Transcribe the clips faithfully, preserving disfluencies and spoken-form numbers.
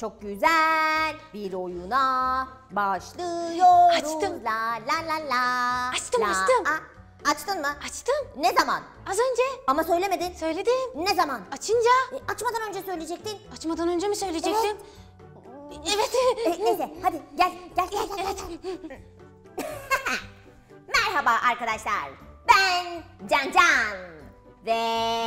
çok güzel bir oyuna başlıyoruz. Açtım. La la la la. Açtım, la, açtım. A, açtın mı? Açtım. Ne zaman? Az önce. Ama söylemedin. Söyledim. Ne zaman? Açınca. E, açmadan önce söyleyecektin. Açmadan önce mi söyleyecektim? Evet. E, neyse hadi gel gel gel gel. gel. Merhaba arkadaşlar. Ben Can Can. Ve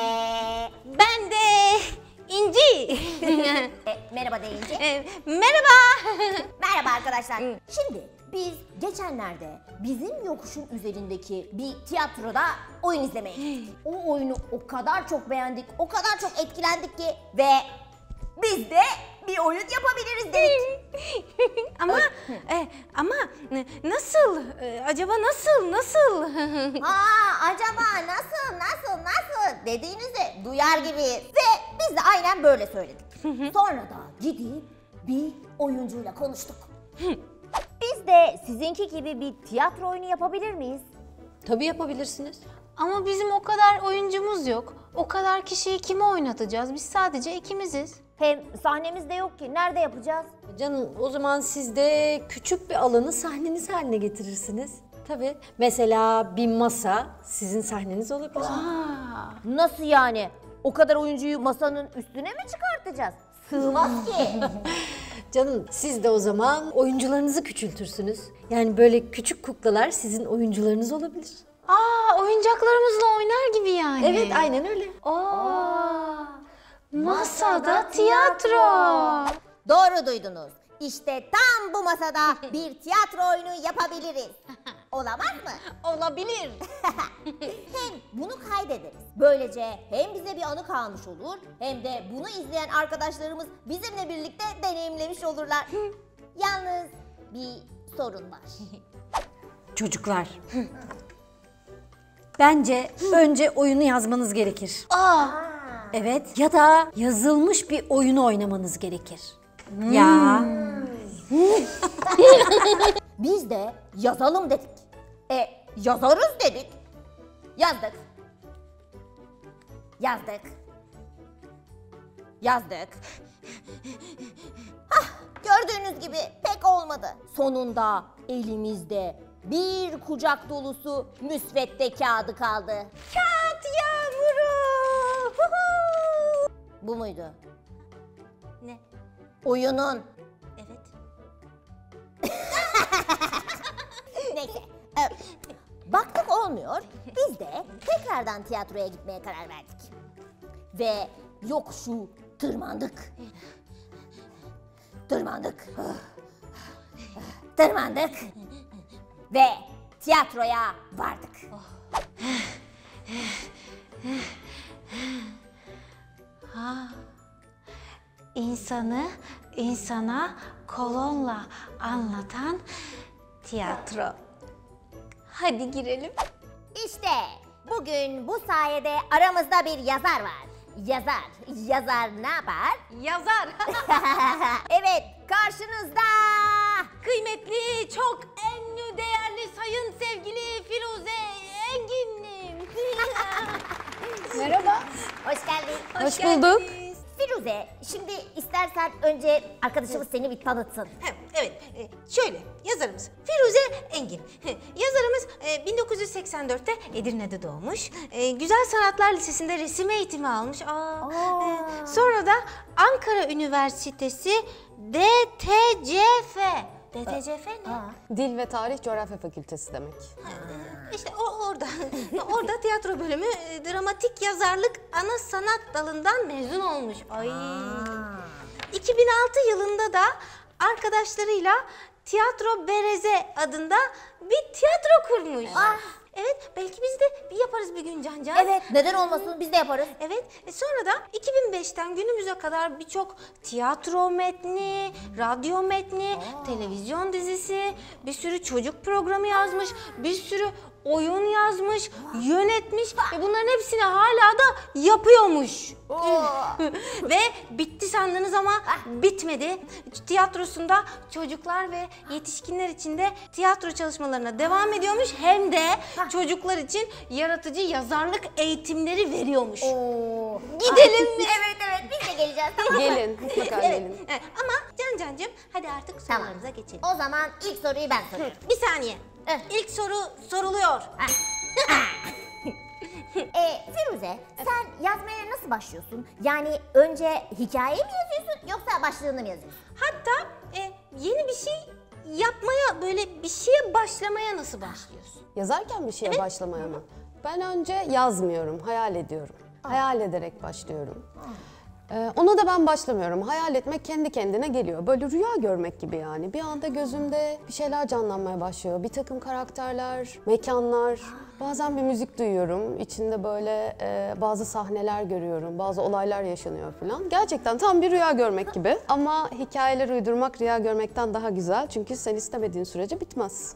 Ben de İnci. e, merhaba deyince. E, merhaba. Merhaba arkadaşlar. Şimdi biz geçenlerde bizim yokuşun üzerindeki bir tiyatroda oyun izlemeye gittik. O oyunu o kadar çok beğendik, o kadar çok etkilendik ki ve biz de bir oyun yapabiliriz dedik. ama e, ama nasıl? E, acaba nasıl? Nasıl? Aa, acaba nasıl nasıl nasıl dediğinizi duyar gibi ve biz de aynen böyle söyledik. Sonra da gidip bir oyuncuyla konuştuk. Biz de sizinki gibi bir tiyatro oyunu yapabilir miyiz? Tabii yapabilirsiniz. Ama bizim o kadar oyuncumuz yok. O kadar kişiyi kime oynatacağız? Biz sadece ikimiziz. Hem sahnemiz de yok ki, nerede yapacağız? Canım o zaman siz de küçük bir alanı sahneniz haline getirirsiniz. Tabii. Mesela bir masa sizin sahneniz olabilir. Aa, Nasıl yani? O kadar oyuncuyu masanın üstüne mi çıkartacağız? Sığmaz ki. Canım siz de o zaman oyuncularınızı küçültürsünüz. Yani böyle küçük kuklalar sizin oyuncularınız olabilir. aa oyuncaklarımızla oynar gibi yani. Evet aynen öyle. Aa, masada tiyatro. Doğru duydunuz. İşte tam bu masada bir tiyatro oyunu yapabiliriz. Olamaz mı? Olabilir. Hem bunu kaydederiz. Böylece hem bize bir anı kalmış olur hem de bunu izleyen arkadaşlarımız bizimle birlikte deneyimlemiş olurlar. Yalnız bir sorun var. Çocuklar. Bence önce oyunu yazmanız gerekir. Aa, Evet ya da yazılmış bir oyunu oynamanız gerekir. Ya. Biz de yazalım dedik. E yazarız dedik. Yazdık. Yazdık. Yazdık. Hah, gördüğünüz gibi pek olmadı. Sonunda elimizde bir kucak dolusu müsvedde kağıdı kaldı. Kağıt yağmuru. Huhu! Bu muydu? ne? Oyunun. Evet. Neyse. e, baktık olmuyor. Biz de tekrardan tiyatroya gitmeye karar verdik. Ve yokuşu tırmandık. Tırmandık. Tırmandık. Ve tiyatroya vardık. İnsanı insana kolonla anlatan tiyatro. Hadi girelim. İşte bugün bu sayede aramızda bir yazar var. Yazar, yazar ne yapar? Yazar. Evet, karşınızda. Kıymetli, çok enlü değerli sayın sevgili Firuze Engin'im. Merhaba. Hoş geldin. Hoş bulduk. Firuze, şimdi istersen önce arkadaşımız seni bir tanıtsın. Hem, evet, e, şöyle yazarımız Firuze Engin. He, Yazarımız e, bin dokuz yüz seksen dörtte Edirne'de doğmuş. E, Güzel Sanatlar Lisesi'nde resim eğitimi almış. Aa, e, sonra da Ankara Üniversitesi D T C F. D T C F ne? Dil ve Tarih Coğrafya Fakültesi demek. İşte o orada. Orada tiyatro bölümü e, dramatik yazarlık ana sanat dalından mezun olmuş. Ay. iki bin altı yılında da arkadaşlarıyla Tiyatro Bereze adında bir tiyatro kurmuş. Evet, belki biz de bir yaparız bir gün Can Can. Evet, neden olmasın, biz de yaparız. Evet, e sonra da iki bin beşten günümüze kadar birçok tiyatro metni, radyo metni, televizyon dizisi, bir sürü çocuk programı yazmış, bir sürü oyun yazmış, yönetmiş ve bunların hepsini hala da yapıyormuş. Ve bitti sandınız ama bitmedi. Tiyatrosunda çocuklar ve yetişkinler için de tiyatro çalışmalarına devam ediyormuş. Hem de çocuklar için yaratıcı yazarlık eğitimleri veriyormuş. Oo. Gidelim mi? Evet evet biz de geleceğiz. Tamam mı? Gelin, mutlaka Evet, gelin. evet. Ama Can Can'cığım hadi artık Tamam. sorularımıza geçelim. O zaman ilk soruyu ben sorayım. Bir saniye. İlk soru soruluyor. Ee, Firuze, sen yazmaya nasıl başlıyorsun? Yani önce hikaye mi yazıyorsun yoksa başlığını mı yazıyorsun? Hatta e, yeni bir şey yapmaya, böyle bir şeye başlamaya nasıl başlıyorsun? Yazarken bir şeye başlamaya mı? Ben önce yazmıyorum, hayal ediyorum. Hayal ederek başlıyorum. Ee, ona da ben başlamıyorum. Hayal etmek kendi kendine geliyor. Böyle rüya görmek gibi yani. Bir anda gözümde bir şeyler canlanmaya başlıyor. Bir takım karakterler, mekanlar. Bazen bir müzik duyuyorum. İçinde böyle e, bazı sahneler görüyorum. Bazı olaylar yaşanıyor falan. Gerçekten tam bir rüya görmek gibi. Ama hikayeler uydurmak rüya görmekten daha güzel. Çünkü sen istemediğin sürece bitmez.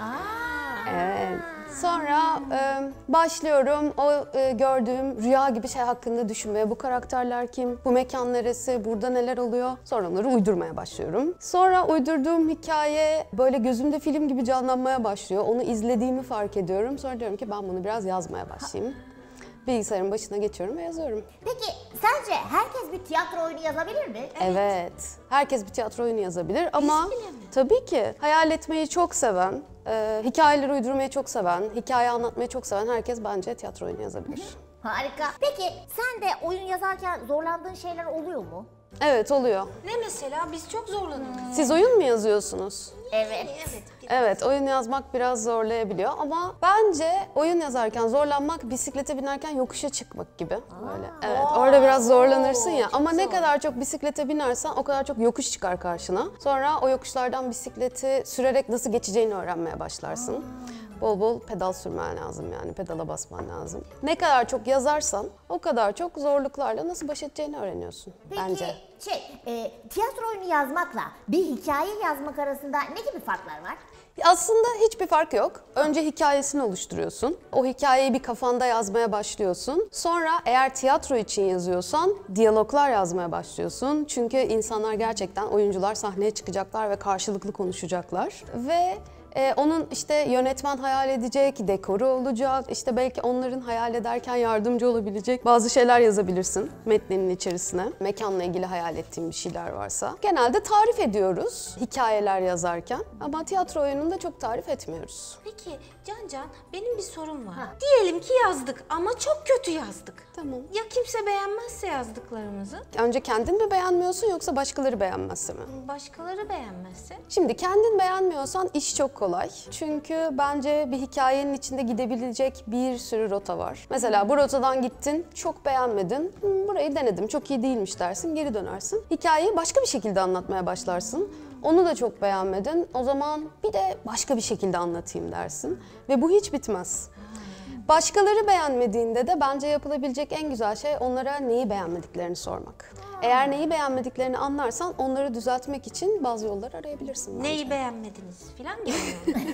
Evet. Sonra e, başlıyorum o e, gördüğüm rüya gibi şey hakkında düşünmeye. Bu karakterler kim? Bu mekan neresi? Burada neler oluyor? Sonra onları uydurmaya başlıyorum. Sonra uydurduğum hikaye böyle gözümde film gibi canlanmaya başlıyor. Onu izlediğimi fark ediyorum. Sonra diyorum ki ben bunu biraz yazmaya başlayayım. Bilgisayarın başına geçiyorum ve yazıyorum. Peki sence herkes bir tiyatro oyunu yazabilir mi? Evet. Herkes bir tiyatro oyunu yazabilir ama tabii ki hayal etmeyi çok seven, e, hikayeleri uydurmayı çok seven, hikaye anlatmayı çok seven herkes bence tiyatro oyunu yazabilir. Harika. Peki sen de oyun yazarken zorlandığın şeyler oluyor mu? Evet, oluyor. Ne mesela? Biz çok zorlanıyoruz. Siz oyun mu yazıyorsunuz? Evet. Evet. Evet, oyun yazmak biraz zorlayabiliyor ama bence oyun yazarken zorlanmak bisiklete binerken yokuşa çıkmak gibi. Böyle. Evet, orada biraz zorlanırsın ya ama ne kadar çok bisiklete binersen o kadar çok yokuş çıkar karşına. Sonra o yokuşlardan bisikleti sürerek nasıl geçeceğini öğrenmeye başlarsın. Bol bol pedal sürmen lazım yani, pedala basman lazım. Ne kadar çok yazarsan o kadar çok zorluklarla nasıl baş edeceğini öğreniyorsun Peki bence. şey, e, tiyatro oyunu yazmakla bir hikaye yazmak arasında ne gibi farklar var? Aslında hiçbir fark yok. Önce hikayesini oluşturuyorsun. O hikayeyi bir kafanda yazmaya başlıyorsun. Sonra eğer tiyatro için yazıyorsan diyaloglar yazmaya başlıyorsun. Çünkü insanlar gerçekten, oyuncular sahneye çıkacaklar ve karşılıklı konuşacaklar. Ve Ee, onun işte yönetmen hayal edecek, dekoru olacak, işte belki onların hayal ederken yardımcı olabilecek bazı şeyler yazabilirsin metninin içerisine. Mekanla ilgili hayal ettiğim bir şeyler varsa. Genelde tarif ediyoruz hikayeler yazarken ama tiyatro oyununda çok tarif etmiyoruz. Peki Can Can, benim bir sorum var. Diyelim ki yazdık ama çok kötü yazdık. Tamam. Ya kimse beğenmezse yazdıklarımızı? Önce kendin mi beğenmiyorsun yoksa başkaları beğenmezse mi? Başkaları beğenmezse? Şimdi kendin beğenmiyorsan iş çok kolay. Çünkü bence bir hikayenin içinde gidebilecek bir sürü rota var. Mesela bu rotadan gittin, çok beğenmedin. "Hmm, burayı denedim, çok iyi değilmiş" dersin, geri dönersin. Hikayeyi başka bir şekilde anlatmaya başlarsın. Onu da çok beğenmedin. O zaman bir de başka bir şekilde anlatayım dersin. Ve bu hiç bitmez. Başkaları beğenmediğinde de bence yapılabilecek en güzel şey onlara neyi beğenmediklerini sormak. Eğer neyi beğenmediklerini anlarsan onları düzeltmek için bazı yollar arayabilirsin bence. Neyi beğenmediniz filan gibi mi?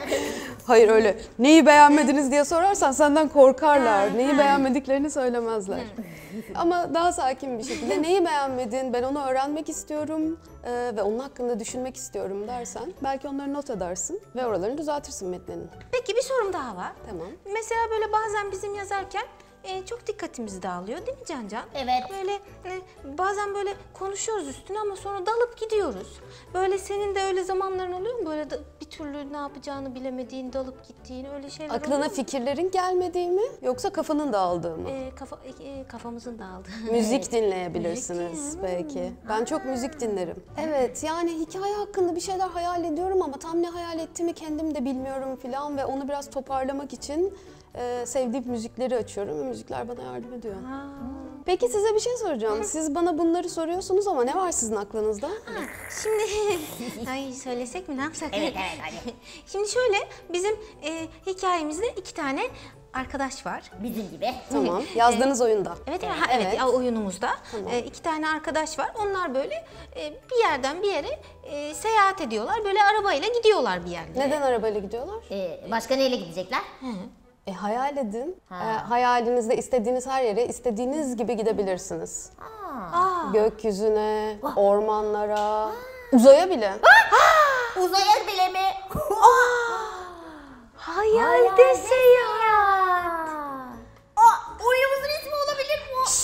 Hayır öyle. Neyi beğenmediniz diye sorarsan senden korkarlar. Neyi beğenmediklerini söylemezler. Ama daha sakin bir şekilde neyi beğenmedin, ben onu öğrenmek istiyorum e, ve onun hakkında düşünmek istiyorum dersen belki onları not edersin ve oralarını düzeltirsin metninin. Peki bir sorum daha var. Tamam. Mesela böyle bazen bizim yazarken e, çok dikkatimizi dağılıyor değil mi Can Can? Evet. Böyle e, bazen böyle konuşuyoruz üstüne ama sonra dalıp gidiyoruz. Böyle senin de öyle zamanların oluyor mu? Böyle da, bir türlü ne yapacağını bilemediğin, dalıp gittiğin öyle şeyler oluyor Aklına mu? fikirlerin gelmediği mi yoksa kafanın dağıldığı mı? E, kafa, e, kafamızın dağıldığı. Müzik dinleyebilirsiniz belki. Ben çok müzik dinlerim. Evet, yani hikaye hakkında bir şeyler hayal ediyorum ama tam ne hayal ettiğimi kendim de bilmiyorum falan ve onu biraz toparlamak için e, sevdiğim müzikleri açıyorum ve müzikler bana yardım ediyor. Peki size bir şey soracağım. Siz bana bunları soruyorsunuz ama ne var sizin aklınızda? Şimdi, ay söylesek mi ne yapsak? Evet evet hadi. Şimdi şöyle bizim e, hikayemizde iki tane arkadaş var. Bizim gibi. Tamam. Yazdığınız oyunda. Evet, evet, ha, evet, Evet. ya, oyunumuzda e, iki tane arkadaş var. Onlar böyle e, bir yerden bir yere e, seyahat ediyorlar. Böyle arabayla gidiyorlar bir yerlere. Neden arabayla gidiyorlar? Ee, başka neyle gidecekler? E hayal edin. E, hayalinizde istediğiniz her yere istediğiniz gibi gidebilirsiniz. Gökyüzüne, ormanlara, uzaya bile. Uzaya bile mi? Hayalde seyahat. Aa, oyunumuzun ismi olabilir mi o?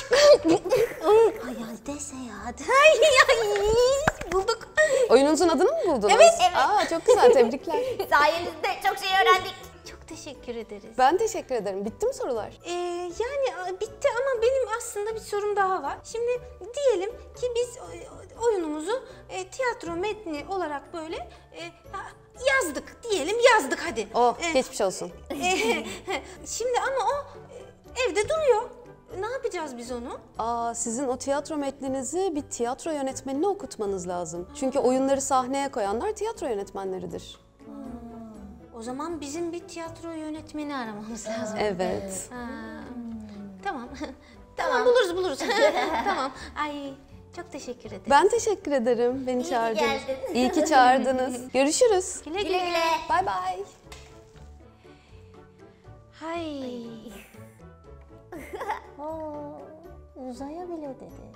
Hayalde seyahat. Ay, ay, bulduk. Oyununuzun adını mı buldunuz? Evet, evet. Aa, çok güzel, tebrikler. Sayenizde çok şey öğrendik. Çok teşekkür ederiz. Ben teşekkür ederim. Bitti mi sorular? Ee, yani a, bitti ama benim aslında bir sorum daha var. Şimdi diyelim ki biz o- oyunumuzu e, tiyatro metni olarak böyle e, ha, yazdık diyelim, yazdık hadi. Oh, Ee, geçmiş olsun. e, şimdi ama o e, evde duruyor. Ne yapacağız biz onu? Aa, sizin o tiyatro metninizi bir tiyatro yönetmenine okutmanız lazım. Çünkü oyunları sahneye koyanlar tiyatro yönetmenleridir. O zaman bizim bir tiyatro yönetmeni aramamız lazım. Evet. Ha, tamam. Tamam, buluruz buluruz. Tamam. Ay, çok teşekkür ederim. Ben teşekkür ederim beni ki çağırdınız. geldin. İyi ki çağırdınız. Görüşürüz. Güle Güle güle. Bay bay. Hay. Uzaya bile dedi.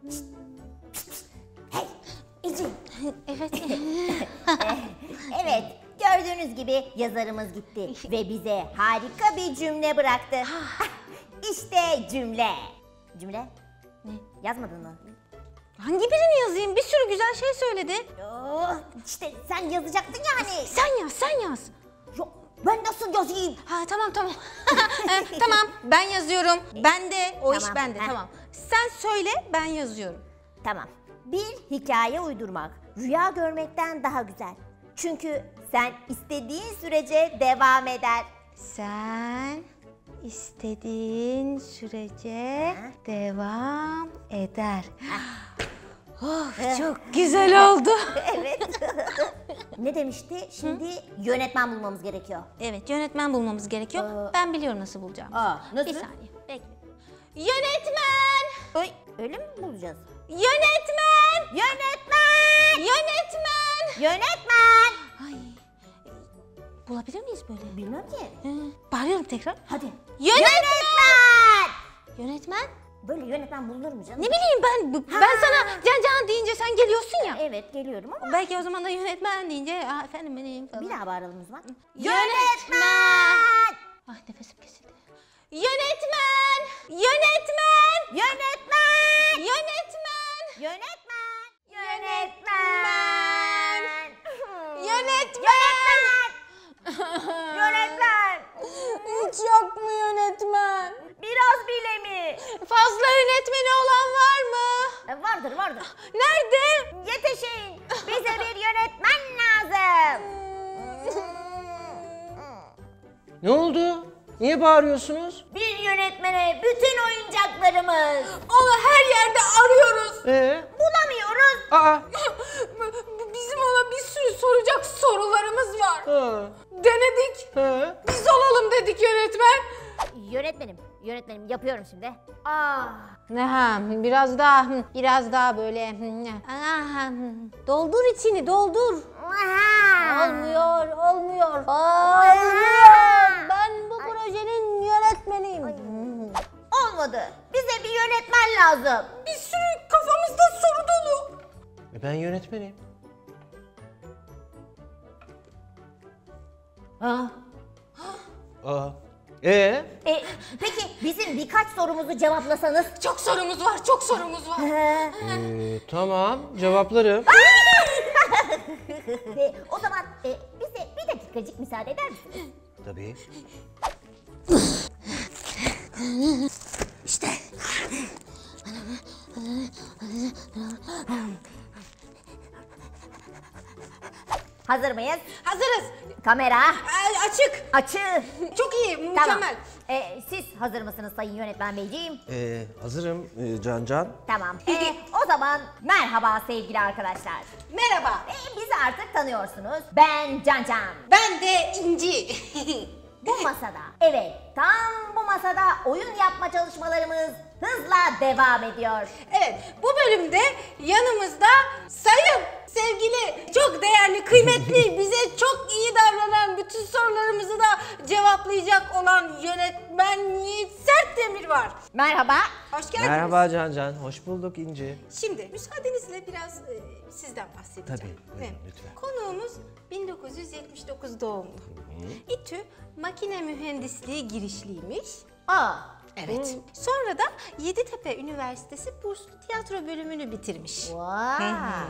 Hey, İnci. Evet. Evet, gördüğünüz gibi yazarımız gitti ve bize harika bir cümle bıraktı. İşte cümle. Cümle? Ne? Yazmadın mı? Hangi birini yazayım? Bir sürü güzel şey söyledi. Oh, işte sen yazacaktın ya hani. Sen yaz, sen yaz. Yok, ben nasıl yazayım? Ha, tamam tamam. Ee, tamam, ben yazıyorum. Ben de, o iş Tamam, bende, heh. tamam. Sen söyle, ben yazıyorum. Tamam. Bir hikaye uydurmak rüya görmekten daha güzel. Çünkü sen istediğin sürece devam eder. Sen istediğin sürece devam eder. Oh, çok güzel oldu. Evet. Ne demişti? Şimdi yönetmen bulmamız gerekiyor. Evet, yönetmen bulmamız gerekiyor. Ben biliyorum nasıl bulacağım. Aa, nasıl? Bir saniye, bekle. Yönetmen! Oy, öyle mi bulacağız? Yönetmen! Yönetmen! Yönetmen! Yönetmen! Ay, bulabilir miyiz böyle? Bilmem ki. Ee, bağırıyorum tekrar. Hadi. Yönetmen! Yönetmen? Böyle yönetmen bulunur mu canım? Ne bileyim ben, bu- ben sana Can Can deyince sen geliyorsun ya. Evet, geliyorum ama Belki o zaman da yönetmen deyince, aa, efendim benim falan. bir daha bağıralım o zaman. Yönetmen! Ay, nefesim kesildi. Yönetmen! Yönetmen! Yönetmen! Yönetmen! Yönetmen! Yönetmen! Yönetmen! Yönetmen! Hiç yok mu yönetmen? Biraz bile mi? Fazla yönetmeni olan var mı? E, Vardır, vardır. Nerede? Yetişin! Bize bir yönetmen lazım. Ne oldu? Niye bağırıyorsunuz? Bir yönetmene bütün oyuncaklarımız. Onu her yerde arıyoruz. Ee? Bulamıyoruz. Aa! Bizim ona bir sürü soracak sorularımız var. Ha. Denedik. Ha. Biz olalım dedik yönetmen. Yönetmenim, yönetmenim yapıyorum şimdi. Aa. Ne ha, biraz daha, hı, biraz daha böyle. hı, aha, hı. Doldur içini, doldur. Olmuyor, olmuyor. Olmuyor. Ben bu projenin yönetmeniyim. Hı. Olmadı. Bize bir yönetmen lazım. Bir sürü kafamızda soru dolu. E ben yönetmenim. Aa. Aa. Ee? E, peki bizim birkaç sorumuzu cevaplasanız. Çok sorumuz var, çok sorumuz var. Ee, tamam, cevaplarım. E, o zaman e, bize bir dakikacık müsaade eder misiniz? Tabii. Hazır mıyız? Hazırız. Kamera Ee, açık. açı. Çok iyi, Tamam. mükemmel. E, siz hazır mısınız Sayın Yönetmen Beyciğim? Ee, hazırım ee, Can Can. Tamam. E, o zaman merhaba sevgili arkadaşlar. Merhaba. E, bizi artık tanıyorsunuz. Ben Can Can. Ben de İnci. bu masada, evet tam bu masada oyun yapma çalışmalarımız hızla devam ediyor. Evet, bu bölümde yanımızda sayın, sevgili, çok değerli, kıymetli, bize çok iyi davranan, bütün sorularımızı da cevaplayacak olan yönetmen Yiğit Sertdemir var. Merhaba. Hoş geldiniz. Merhaba Can Can, hoş bulduk İnci. Şimdi müsaadenizle biraz e, sizden bahsedeceğim. Tabii, buyurun, lütfen. Konuğumuz bin dokuz yüz yetmiş dokuz doğumlu. İTÜ Makine Mühendisliği girişliymiş. Aa. Evet. Sonra da Yeditepe Üniversitesi burslu tiyatro bölümünü bitirmiş. Vay.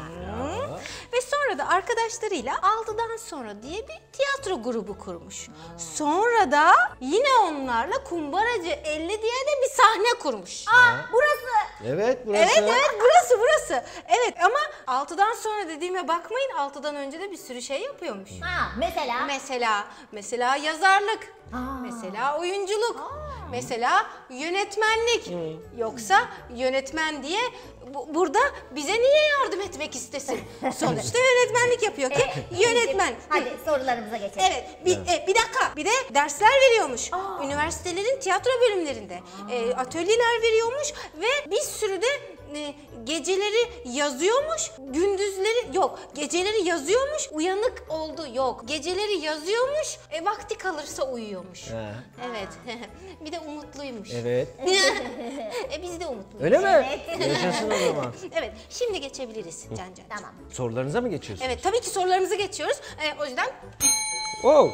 Ve sonra da arkadaşlarıyla Altıdan Sonra diye bir tiyatro grubu kurmuş. Sonra da yine onlarla Kumbaracı elli diye de bir sahne kurmuş. Aa, burası. Evet, burası. Evet evet burası burası. Evet ama Altıdan Sonra dediğime bakmayın, Altıdan önce de bir sürü şey yapıyormuş. Ha, mesela. Mesela mesela yazarlık, mesela oyunculuk, mesela yönetmenlik. Yoksa yönetmen diye bu, burada bize niye yardım etmek istesin? Sonuçta yönetmenlik yapıyor ki yönetmen. Hadi sorularımıza geçelim. Evet, bir, e, bir dakika. Bir de dersler veriyormuş. Üniversitelerin tiyatro bölümlerinde. E, atölyeler veriyormuş ve bir sürü de e, geceleri yazıyormuş, gündüzleri yok. Geceleri yazıyormuş, uyanık oldu yok. Geceleri yazıyormuş, e, vakti kalırsa uyuyormuş. Ha. Evet. Bir de umutluymuş. Evet. e, biz de umutluyuz. Öyle mi? Yaşasın o zaman. Evet, şimdi geçebiliriz Cancan. Tamam. Sorularınıza mı geçiyorsunuz? Evet, tabii ki sorularımızı geçiyoruz. E, o yüzden Oh.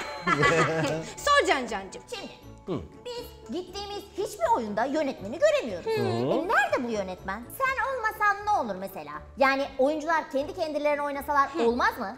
sor Cancancığım. Şimdi biz gittiğimiz hiçbir oyunda yönetmeni göremiyoruz. E, nerede bu yönetmen? Sen olmasan ne olur mesela? Yani oyuncular kendi kendilerine oynasalar olmaz mı?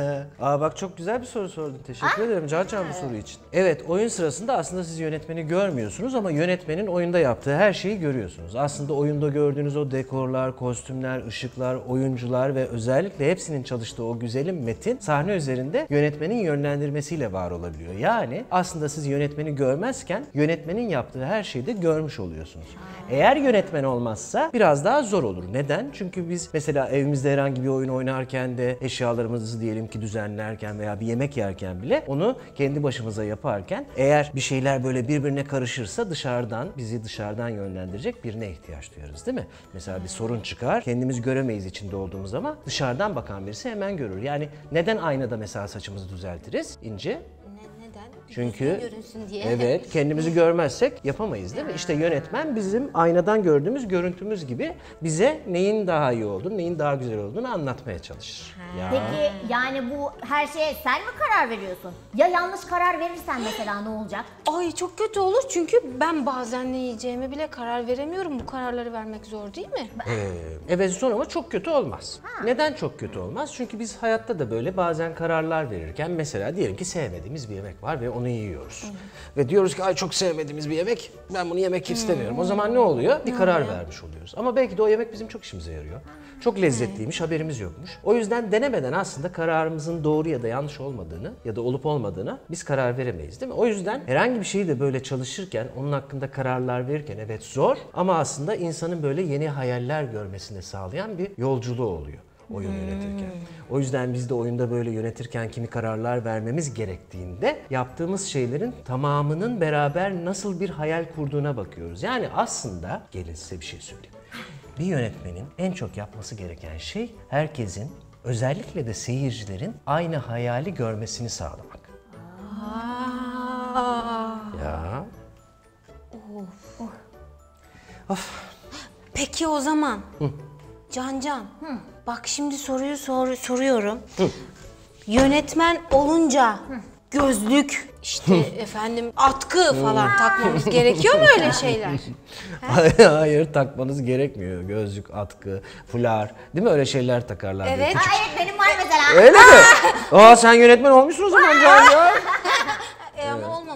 Aa bak çok güzel bir soru sordun. Teşekkür ederim Can Can bu soru için. Evet, oyun sırasında aslında siz yönetmeni görmüyorsunuz ama yönetmenin oyunda yaptığı her şeyi görüyorsunuz. Aslında oyunda gördüğünüz o dekorlar, kostümler, ışıklar, oyuncular ve özellikle hepsinin çalıştığı o güzelim metin sahne üzerinde yönetmenin yönlendirmesiyle var olabiliyor. Yani aslında siz yönetmeni görmezken yönetmenin yaptığı her şeyi de görmüş oluyorsunuz. Eğer yönetmen olmazsa biraz daha zor olur. Neden? Çünkü biz mesela evimizde herhangi bir oyun oynarken de eşyalarımızı diyelim ki düzenlerken veya bir yemek yerken bile onu kendi başımıza yaparken eğer bir şeyler böyle birbirine karışırsa dışarıdan, bizi dışarıdan yönlendirecek birine ihtiyaç duyarız değil mi? Mesela bir sorun çıkar, kendimiz göremeyiz içinde olduğumuz ama dışarıdan bakan birisi hemen görür. Yani neden aynada mesela saçımızı düzeltiriz İnci? Ne, neden? Çünkü görünsün diye. evet, kendimizi görmezsek yapamayız değil mi? İşte yönetmen bizim aynadan gördüğümüz görüntümüz gibi bize neyin daha iyi olduğunu, neyin daha güzel olduğunu anlatmaya çalışır. Ya. Peki yani bu her şeye sen mi karar veriyorsun? Ya yanlış karar verirsen mesela ne olacak? Ay çok kötü olur çünkü ben bazen ne yiyeceğime bile karar veremiyorum. Bu kararları vermek zor değil mi? Ee, evet zor ama çok kötü olmaz. Neden çok kötü olmaz? Çünkü biz hayatta da böyle bazen kararlar verirken mesela diyelim ki sevmediğimiz bir yemek var ve onu yiyoruz. Ve diyoruz ki ay çok sevmediğimiz bir yemek, ben bunu yemek istemiyorum. O zaman ne oluyor? Bir karar vermiş oluyoruz. Ama belki de o yemek bizim çok işimize yarıyor. Çok lezzetliymiş, haberimiz yokmuş. O yüzden denemeden aslında kararımızın doğru ya da yanlış olmadığını ya da olup olmadığına biz karar veremeyiz değil mi? O yüzden herhangi bir şeyi de böyle çalışırken, onun hakkında kararlar verirken evet zor ama aslında insanın böyle yeni hayaller görmesini sağlayan bir yolculuğu oluyor oyun yönetirken. O yüzden biz de oyunda böyle yönetirken kimi kararlar vermemiz gerektiğinde yaptığımız şeylerin tamamının beraber nasıl bir hayal kurduğuna bakıyoruz. Yani aslında gelin size bir şey söyleyeyim. Bir yönetmenin en çok yapması gereken şey herkesin, özellikle de seyircilerin aynı hayali görmesini sağlamak. Ya. Peki o zaman Cancan, bak şimdi soruyu sor, soruyorum. Hayır olunca gözlük, işte efendim atkı falan takmamız gerekiyor mu öyle şeyler? Hayır, takmanız gerekmiyor. Gözlük, atkı, fular, değil mi? Öyle şeyler takarlar. böyle Evet. küçük. Aa, evet benim var mesela. Öyle mi? Aa sen yönetmen olmuşsun o zaman Can ya. E ama olmamış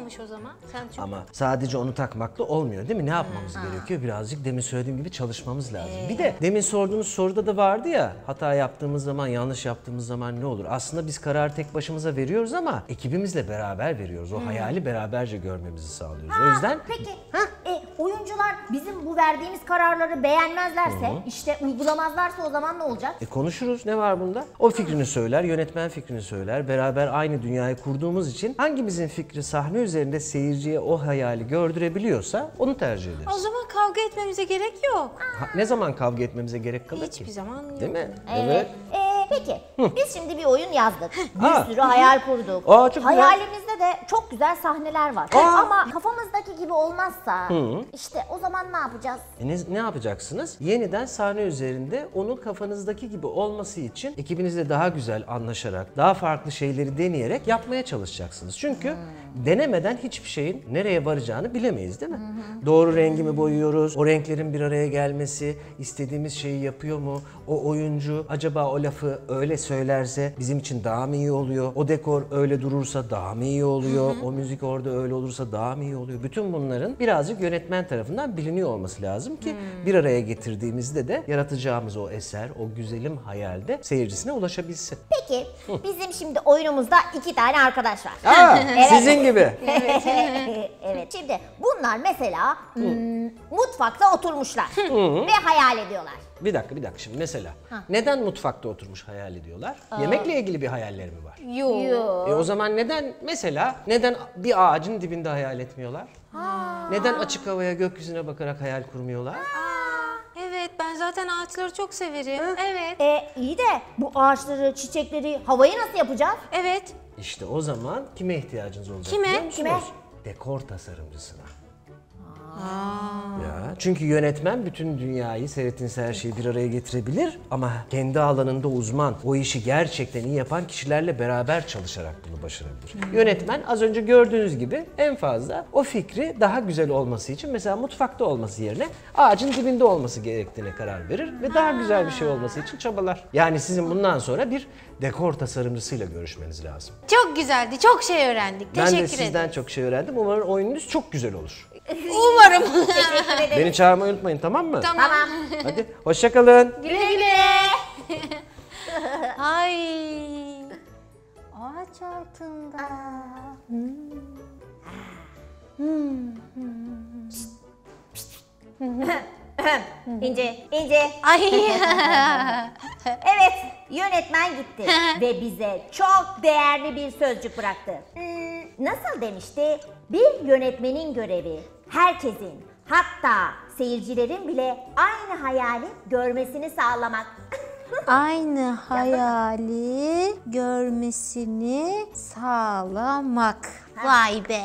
olmamış o zaman. Sen çok... Ama sadece onu takmakla olmuyor değil mi? Ne yapmamız gerekiyor? Birazcık demin söylediğim gibi çalışmamız lazım. Bir de demin sorduğunuz soruda da vardı ya, hata yaptığımız zaman, yanlış yaptığımız zaman ne olur? Aslında biz kararı tek başımıza veriyoruz ama ekibimizle beraber veriyoruz. O hayali beraberce görmemizi sağlıyoruz. O yüzden Peki e, oyuncular bizim bu verdiğimiz kararları beğenmezlerse, işte uygulamazlarsa o zaman ne olacak? E konuşuruz. Ne var bunda? O fikrini söyler, yönetmen fikrini söyler. Beraber aynı dünyayı kurduğumuz için hangimizin fikri sahne üzerinde seyirciye o hayali gördürebiliyorsa onu tercih ederiz. O zaman kavga etmemize gerek yok. Ha, ne zaman kavga etmemize gerek kalır ki? Hiçbir zaman yok. Değil mi? Evet. Ee, peki biz şimdi bir oyun yazdık. Bir Ha. sürü hayal kurduk. Aa, çok güzel. Hayalimizde de çok güzel sahneler var. Ama kafamızdaki gibi olmazsa işte o zaman ne yapacağız? E ne, ne yapacaksınız? Yeniden sahne üzerinde onun kafanızdaki gibi olması için ekibinizle daha güzel anlaşarak, daha farklı şeyleri deneyerek yapmaya çalışacaksınız. Çünkü denemeden hiçbir şeyin nereye varacağını bilemeyiz değil mi? Doğru rengi mi boyuyoruz? O renklerin bir araya gelmesi, istediğimiz şeyi yapıyor mu? O oyuncu acaba o lafı öyle söylerse bizim için daha mı iyi oluyor? O dekor öyle durursa daha mı iyi oluyor? O müzik orada öyle olursa daha mı iyi oluyor? Bütün bunların birazcık yönetmen tarafından biliniyor olması lazım ki bir araya getirdiğimizde de yaratacağımız o eser, o güzelim hayalde seyircisine ulaşabilsin. Peki bizim şimdi oyunumuzda iki tane arkadaş var. Aa, sizin gibi. Evet. Evet. Şimdi bunlar mesela hmm, mutfakta oturmuşlar ve hayal ediyorlar. Bir dakika bir dakika şimdi mesela neden mutfakta oturmuş hayal ediyorlar? Yemekle ilgili bir hayalleri mi var? Yok. E o zaman neden mesela neden bir ağacın dibinde hayal etmiyorlar? Neden açık havaya gökyüzüne bakarak hayal kurmuyorlar? Evet, ben zaten ağaçları çok severim. Evet. E iyi de bu ağaçları, çiçekleri, havayı nasıl yapacağız? Evet. İşte o zaman kime ihtiyacınız olacak Kime? biliyor musunuz? Kime? Dekor tasarımcısına. Ya, çünkü yönetmen bütün dünyayı, seyrettiğiniz her şeyi bir araya getirebilir ama kendi alanında uzman, o işi gerçekten iyi yapan kişilerle beraber çalışarak bunu başarabilir. Yönetmen az önce gördüğünüz gibi en fazla o fikri daha güzel olması için mesela mutfakta olması yerine ağacın dibinde olması gerektiğine karar verir ve daha güzel bir şey olması için çabalar. Yani sizin bundan sonra bir dekor tasarımcısıyla görüşmeniz lazım. Çok güzeldi, çok şey öğrendik. Ben Teşekkür de sizden ederim. çok şey öğrendim. Umarım oyununuz çok güzel olur. Umarım. Teşekkür ederim. Beni çağırmayı unutmayın, tamam mı? Tamam. Hadi hoşça kalın. Güle güle. Ay. Ağaç altında. İnce, İnce. Ay. Evet, yönetmen gitti ve bize çok değerli bir sözcük bıraktı. Hmm, nasıl demişti? Bir yönetmenin görevi herkesin, hatta seyircilerin bile aynı hayali görmesini sağlamak. Aynı hayali görmesini sağlamak. Vay be.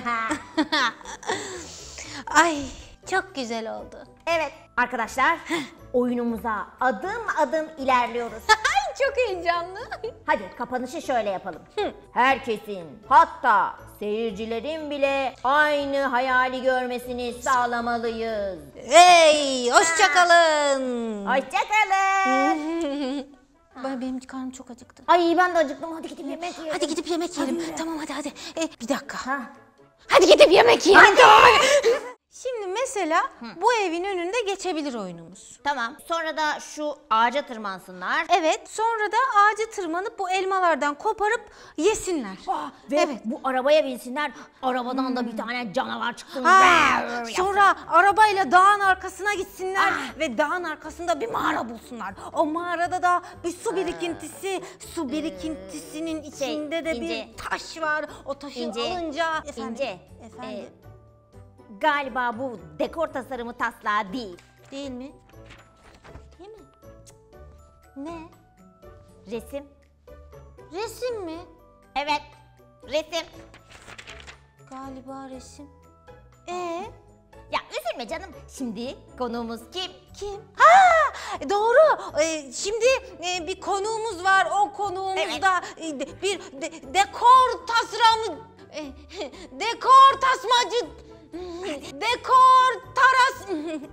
Ay, çok güzel oldu. Evet arkadaşlar, oyunumuza adım adım ilerliyoruz. Ay, çok heyecanlı. Hadi kapanışı şöyle yapalım. Herkesin, hatta seyircilerin bile aynı hayali görmesini sağlamalıyız. Hey, hoşça kalın. Hoşçakalın. Ben, benim karnım çok acıktı. Ay ben de acıktım, hadi gidip yemek yiyelim. Hadi gidip yemek yiyelim. Tamam, hadi hadi. E, bir dakika. Ha. Hadi gidip yemek yiyelim. Şimdi mesela bu evin önünde geçebilir oyunumuz. Tamam, sonra da şu ağaca tırmansınlar. Evet, sonra da ağaca tırmanıp bu elmalardan koparıp yesinler. Ve Evet. bu arabaya binsinler, arabadan da bir tane canavar çıksın. Ha, Brrr sonra arabayla dağın arkasına gitsinler ve dağın arkasında bir mağara bulsunlar. O mağarada da bir su birikintisi, su birikintisinin içinde de İnce. bir taş var. O taşı İnce, alınca... Efendim, İnce, efendim. e, galiba bu dekor tasarımı taslağı değil. Değil mi? Değil mi? Cık. Ne? Resim. Resim mi? Evet, resim. Galiba resim. Ee? Ya üzülme canım, şimdi konuğumuz kim? Kim? Ha, doğru. Ee, şimdi e, bir konuğumuz var. O konuğumuz Evet. da e, de- bir de- dekor tasarımı, e, dekor tasmacı, dekor taras,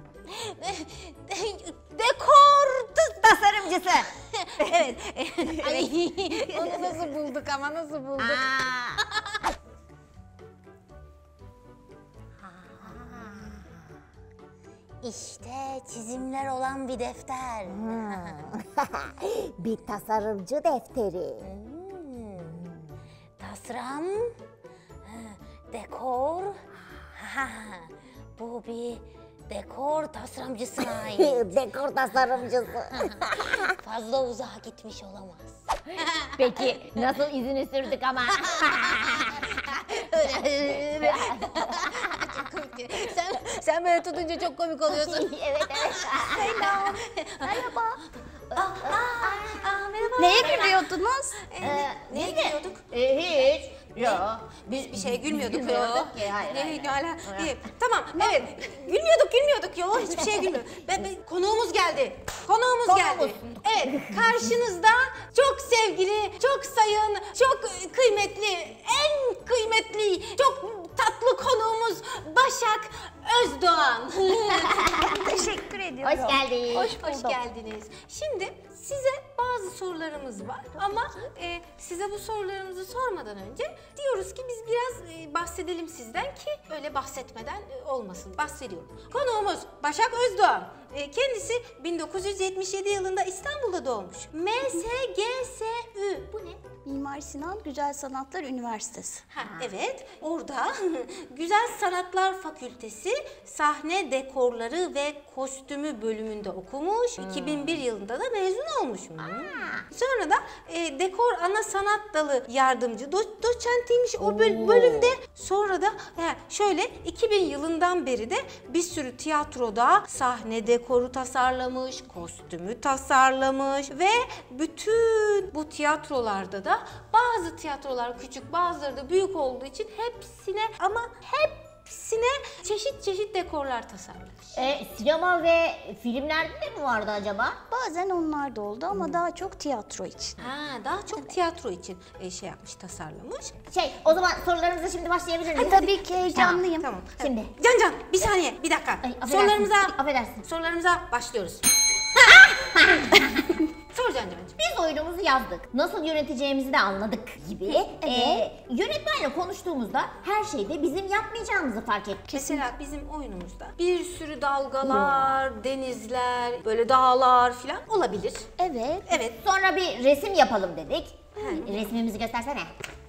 dekor tas- Tasarımcısı. evet. Ay, onu nasıl bulduk ama nasıl bulduk? Aa. İşte çizimler olan bir defter. Bir tasarımcı defteri. Tasarım, dekor. Ha, bu bir dekor tasarımcısına ait. Dekor tasarımcısı. Fazla uzağa gitmiş olamaz. Peki nasıl izini sürdük ama? sen, sen böyle tutunca çok komik oluyorsun. Evet evet. Selam. Merhaba. Aa, aa, merhaba. Neye gülüyordunuz? Neye gülüyorduk? Ee, hiç. Yok. Biz bir şeye gülmüyorduk. Gülmüyorduk Yok. ki, hayır, Ne, hayır. hala. İyi. Tamam, evet. Gülmüyorduk, gülmüyorduk. Yok, hiçbir şeye gülmüyorduk. Ben, ben, konuğumuz geldi. Konuğumuz geldi. Evet, karşınızda çok sevgili, çok sayın, çok kıymetli, en kıymetli, çok tatlı konuğumuz Başak Özdoğan. Teşekkür ediyorum. Hoş geldin. Hoş, hoş geldiniz. Şimdi size bazı sorularımız var ama e, size bu sorularımızı sormadan önce diyoruz ki biz biraz e, bahsedelim sizden ki öyle bahsetmeden e, olmasın. Bahsediyorum. Konuğumuz Başak Özdoğan. E, kendisi bin dokuz yüz yetmiş yedi yılında İstanbul'da doğmuş. M S G S Ü. Bu ne? Mimar Sinan Güzel Sanatlar Üniversitesi. Ha, evet, orada Güzel Sanatlar Fakültesi Sahne Dekorları ve Kostümü bölümünde okumuş. iki bin bir yılında da mezun olmuş. Sonra da e, dekor ana sanat dalı yardımcı do- doçentiymiş o böl- bölümde. Sonra da he, şöyle iki bin yılından beri de bir sürü tiyatroda sahne dekoru tasarlamış, kostümü tasarlamış ve bütün bu tiyatrolarda da bazı tiyatrolar küçük, bazıları da büyük olduğu için hepsine ama hepsine çeşit çeşit dekorlar tasarlamış. E, sinema ve filmlerde de mi vardı acaba? Bazen onlar da oldu ama daha çok tiyatro için. Ha, daha çok tiyatro için e, şey yapmış, tasarlamış. Şey, o zaman sorularımıza şimdi başlayabilir miyiz? Tabii ki heyecanlıyım. Tamam. Şimdi. Can Can bir saniye, bir dakika. affedersin, Sorularımıza affedersin. Sorularımıza başlıyoruz. Sor Can Can'cığım. Biz oyunumuzu yazdık. Nasıl yöneteceğimizi de anladık gibi. Ee, yönetmenle konuştuğumuzda her şeyde bizim yapmayacağımızı fark ettik. Mesela bizim oyunumuzda bir sürü dalgalar, denizler, böyle dağlar falan olabilir. Evet, Evet. Sonra bir resim yapalım dedik. Resmimizi göstersene.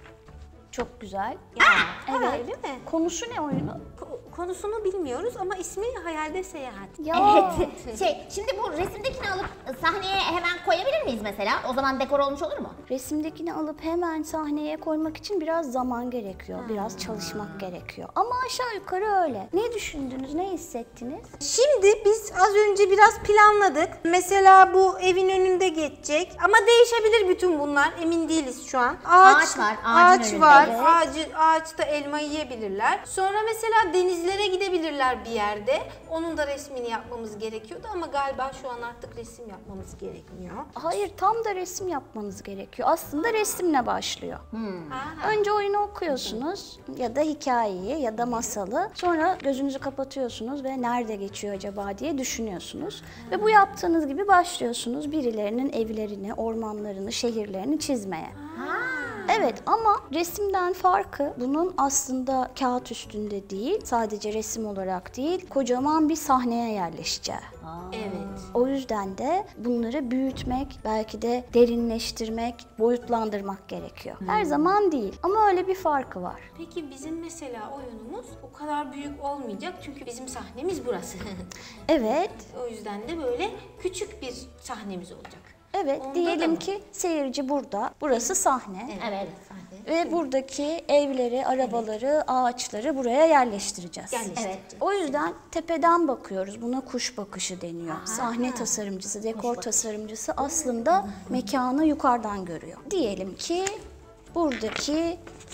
çok güzel. Ya, Evet. öyle mi? Konusu ne oyunu? Ko- konusunu bilmiyoruz ama ismi Hayalde Seyahat. Ya, Evet. Şey, şimdi bu resimdekini alıp sahneye hemen koyabilir miyiz mesela? O zaman dekor olmuş olur mu? resimdekini alıp hemen sahneye koymak için biraz zaman gerekiyor. Biraz çalışmak gerekiyor. Ama aşağı yukarı öyle. Ne düşündünüz, ne hissettiniz? Şimdi biz az önce biraz planladık. Mesela bu evin önünde geçecek ama değişebilir bütün bunlar. Emin değiliz şu an. Ağaç var, ağacın Ağaç önünde. var. Evet. Ağacı, ağaçta elma yiyebilirler. Sonra mesela denizlere gidebilirler bir yerde. Onun da resmini yapmamız gerekiyordu ama galiba şu an artık resim yapmamız gerekmiyor. Hayır, tam da resim yapmanız gerekiyor. Aslında resimle başlıyor. Aha. Önce oyunu okuyorsunuz ya da hikayeyi ya da masalı. Sonra gözünüzü kapatıyorsunuz ve nerede geçiyor acaba diye düşünüyorsunuz. Ve bu yaptığınız gibi başlıyorsunuz birilerinin evlerini, ormanlarını, şehirlerini çizmeye. Evet ama resimden farkı bunun aslında kağıt üstünde değil, sadece resim olarak değil, kocaman bir sahneye yerleşeceği. Evet. O yüzden de bunları büyütmek, belki de derinleştirmek, boyutlandırmak gerekiyor. Her zaman değil ama öyle bir farkı var. Peki bizim mesela oyunumuz o kadar büyük olmayacak çünkü bizim sahnemiz burası. Evet, O yüzden de böyle küçük bir sahnemiz olacak. evet Onda da diyelim mı? ki seyirci burada, burası sahne. Evet. Ve buradaki evleri, arabaları, ağaçları buraya yerleştireceğiz. Yerleştireceğiz. Evet. O yüzden tepeden bakıyoruz. Buna kuş bakışı deniyor. Sahne tasarımcısı, dekor tasarımcısı aslında mekanı yukarıdan görüyor. Diyelim ki buradaki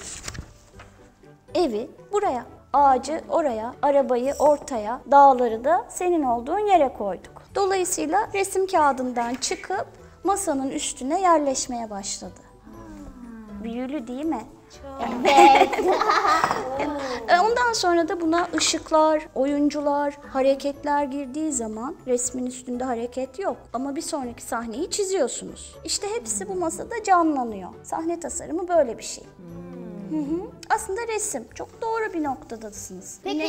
evi buraya, ağacı oraya, arabayı ortaya, dağları da senin olduğun yere koyduk. Dolayısıyla resim kağıdından çıkıp masanın üstüne yerleşmeye başladı. Büyülü değil mi? E, Ondan sonra da buna ışıklar, oyuncular, hareketler girdiği zaman resmin üstünde hareket yok. Ama bir sonraki sahneyi çiziyorsunuz. İşte hepsi bu masada canlanıyor. Sahne tasarımı böyle bir şey. Hı hı. Aslında resim. Çok doğru bir noktadasınız. Peki Yine-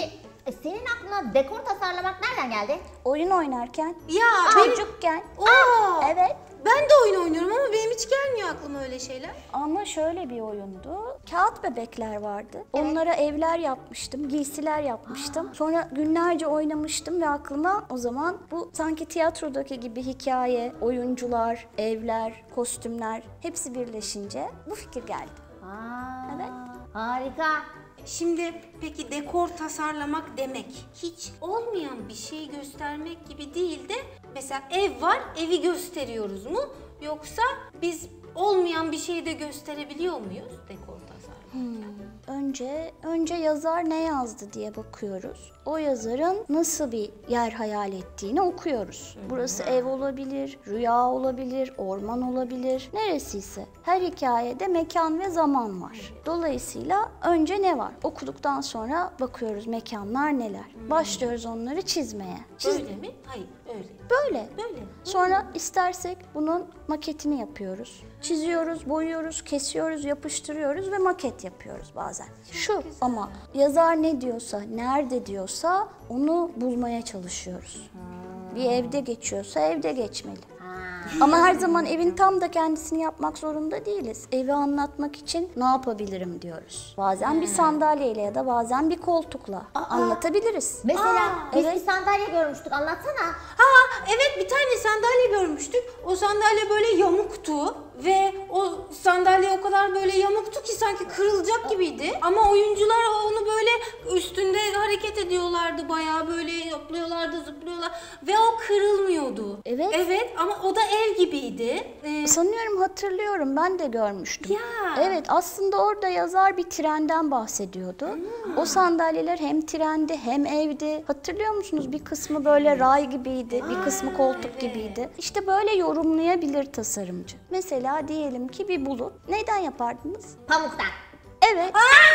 E, senin aklına dekor tasarlamak nereden geldi? Oyun oynarken, Ya benim... çocukken. Aa, Evet. ben de oyun oynuyorum ama benim hiç gelmiyor aklıma öyle şeyler. Ama şöyle bir oyundu. Kağıt bebekler vardı. Onlara evler yapmıştım, giysiler yapmıştım. Sonra günlerce oynamıştım ve aklıma o zaman bu sanki tiyatrodaki gibi hikaye, oyuncular, evler, kostümler hepsi birleşince bu fikir geldi. Aa, Evet. Harika. Şimdi peki dekor tasarlamak demek hiç olmayan bir şeyi göstermek gibi değil de mesela ev var, evi gösteriyoruz mu? Yoksa biz olmayan bir şeyi de gösterebiliyor muyuz dekor tasarlamak? Önce önce yazar ne yazdı diye bakıyoruz. O yazarın nasıl bir yer hayal ettiğini okuyoruz. Burası ev olabilir, rüya olabilir, orman olabilir, neresiyse. Her hikayede mekan ve zaman var. Dolayısıyla önce ne var? Okuduktan sonra bakıyoruz mekanlar neler. Başlıyoruz onları çizmeye. Çiz- Öyle mi? Hayır, öyle. Böyle. Böyle. Sonra istersek bunun maketini yapıyoruz. Çiziyoruz, boyuyoruz, kesiyoruz, yapıştırıyoruz ve maket yapıyoruz bazen. Şu ama yazar ne diyorsa, nerede diyorsa onu bulmaya çalışıyoruz. Bir evde geçiyorsa evde geçmeli. Ama her zaman evin tam da kendisini yapmak zorunda değiliz. Evi anlatmak için ne yapabilirim diyoruz. Bazen bir sandalyeyle ya da bazen bir koltukla anlatabiliriz. Mesela biz evet. bir sandalye görmüştük, anlatsana. Ha evet, bir tane sandalye görmüştük. O sandalye böyle yamuktu ve o sandalye o kadar böyle yamuktu ki sanki kırılacak gibiydi. Ama oyuncular onu böyle üstünde hareket ediyorlardı, bayağı böyle yapıyorlardı, zıplıyorlar ve o kırılmıyordu. Evet. Evet ama o da ev gibiydi. Ee, Sanıyorum hatırlıyorum, ben de görmüştüm. Ya. Evet, aslında orada yazar bir trenden bahsediyordu. O sandalyeler hem trendi hem evdi. Hatırlıyor musunuz? Bir kısmı böyle ray gibiydi, bir kısmı koltuk gibiydi. İşte böyle yorumlayabilir tasarımcı. Mesela diyelim ki bir bulut. Neyden yapardınız? Pamuktan. Evet.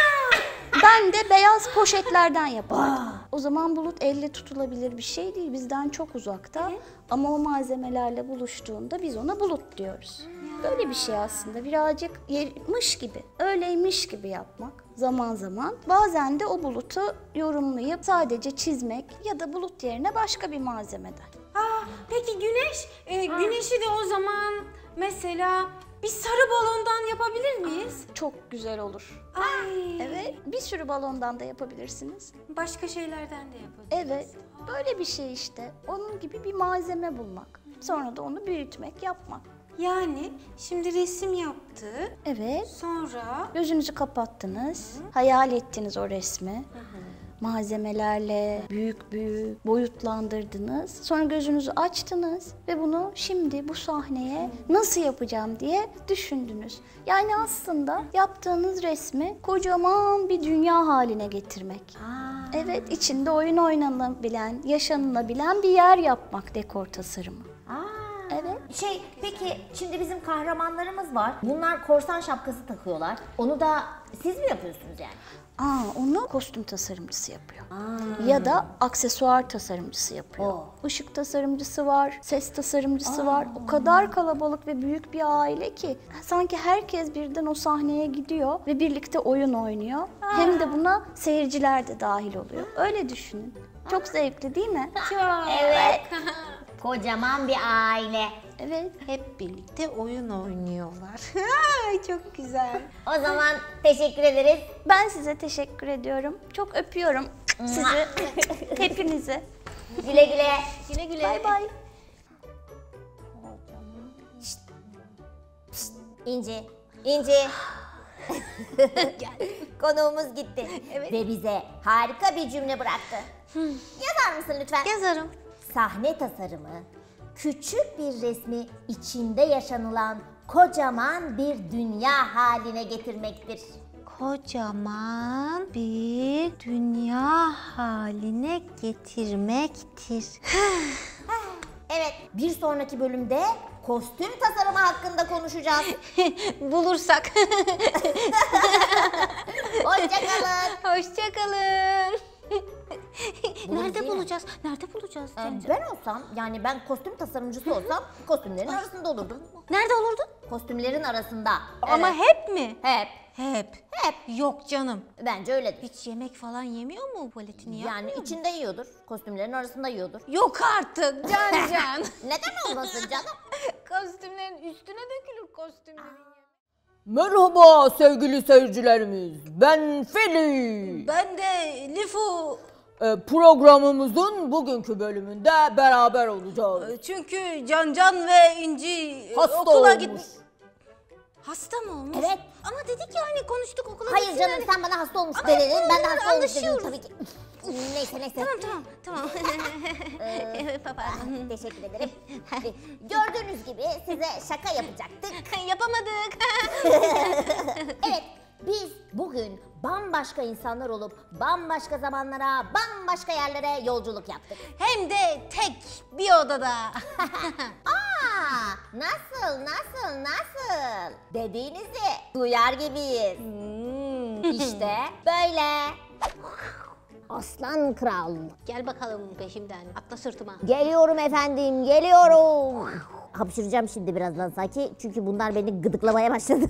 Ben de beyaz poşetlerden yapardım. O zaman bulut elle tutulabilir bir şey değil, bizden çok uzakta. Ama o malzemelerle buluştuğunda biz ona bulut diyoruz. Böyle bir şey aslında, birazcık yermiş gibi, öyleymiş gibi yapmak zaman zaman. Bazen de o bulutu yorumlayıp sadece çizmek ya da bulut yerine başka bir malzemeden. Aa, peki güneş? Ee, güneşi de o zaman mesela bir sarı balondan yapabilir miyiz? Çok güzel olur. Ay. Evet, bir sürü balondan da yapabilirsiniz. Başka şeylerden de yapabiliriz. Evet, böyle bir şey işte. Onun gibi bir malzeme bulmak. Sonra da onu büyütmek, yapmak. Yani şimdi resim yaptı. Evet. Sonra Gözünüzü kapattınız, hayal ettiniz o resmi. Malzemelerle büyük büyük boyutlandırdınız. Sonra gözünüzü açtınız ve bunu şimdi bu sahneye nasıl yapacağım diye düşündünüz. Yani aslında yaptığınız resmi kocaman bir dünya haline getirmek. Evet, içinde oyun oynanabilen, yaşanılabilen bir yer yapmak dekor tasarımı. Evet. Şey, peki şimdi bizim kahramanlarımız var. Bunlar korsan şapkası takıyorlar. Onu da siz mi yapıyorsunuz yani? Aa, onu kostüm tasarımcısı yapıyor. Ya da aksesuar tasarımcısı yapıyor. Oo. Işık tasarımcısı var, ses tasarımcısı var. O kadar kalabalık ve büyük bir aile ki sanki herkes birden o sahneye gidiyor ve birlikte oyun oynuyor. Hem de buna seyirciler de dahil oluyor. Öyle düşünün. Çok zevkli değil mi? Evet. Kocaman bir aile. Evet. hep birlikte oyun oynuyorlar. Ay çok güzel. O zaman teşekkür ederiz. Ben size teşekkür ediyorum. Çok öpüyorum sizi, hepinizi. Güle güle. Güle güle. Bay bay. İnci, İnci. Konuğumuz gitti. Ve bize harika bir cümle bıraktı. Yazar mısın lütfen? Yazarım. Sahne tasarımı, küçük bir resmi içinde yaşanılan kocaman bir dünya haline getirmektir. Kocaman bir dünya haline getirmektir. Evet, bir sonraki bölümde kostüm tasarımı hakkında konuşacağız. Bulursak. Hoşçakalın. Hoşçakalın. Buluruz Nerede değil mi? bulacağız? Nerede bulacağız Ee, sence? ben olsam, yani ben kostüm tasarımcısı olsam kostümlerin arasında olurdum. Nerede olurdun? Kostümlerin arasında. Ama Evet, hep mi? hep. Hep. Hep. Yok canım. Bence öyledir. Hiç yemek falan yemiyor mu valetini ya? Yani içinde yiyordur. Kostümlerin arasında yiyordur. Yok artık Can Can. Neden olmasın canım? Kostümlerin üstüne dökülür kostümlerin. Merhaba sevgili seyircilerimiz. Ben Feli. Ben de Lifu. Ee, programımızın bugünkü bölümünde beraber olacağız. Çünkü Can Can ve İnci Hasta okula olmuş. git. Hasta mı olmuş? Evet. Ama dedik ya hani konuştuk okula Hayır gitsinler. canım sen bana hasta olmuş Ama dedin. Ben de hep hasta olmuş dedim anlaşıyoruz. tabii ki. Neyse neyse. Tamam tamam tamam. Pardon. Teşekkür ederim. Gördüğünüz gibi size şaka yapacaktık. Yapamadık. Evet, biz bugün bambaşka insanlar olup bambaşka zamanlara, bambaşka yerlere yolculuk yaptık. Hem de tek bir odada. Aa, nasıl, nasıl, nasıl dediğinizi duyar gibiyiz. İşte böyle. Aslan kral. Gel bakalım peşimden. Atla sırtıma. Geliyorum efendim, geliyorum. Hapşıracağım şimdi birazdan sanki çünkü bunlar beni gıdıklamaya başladı.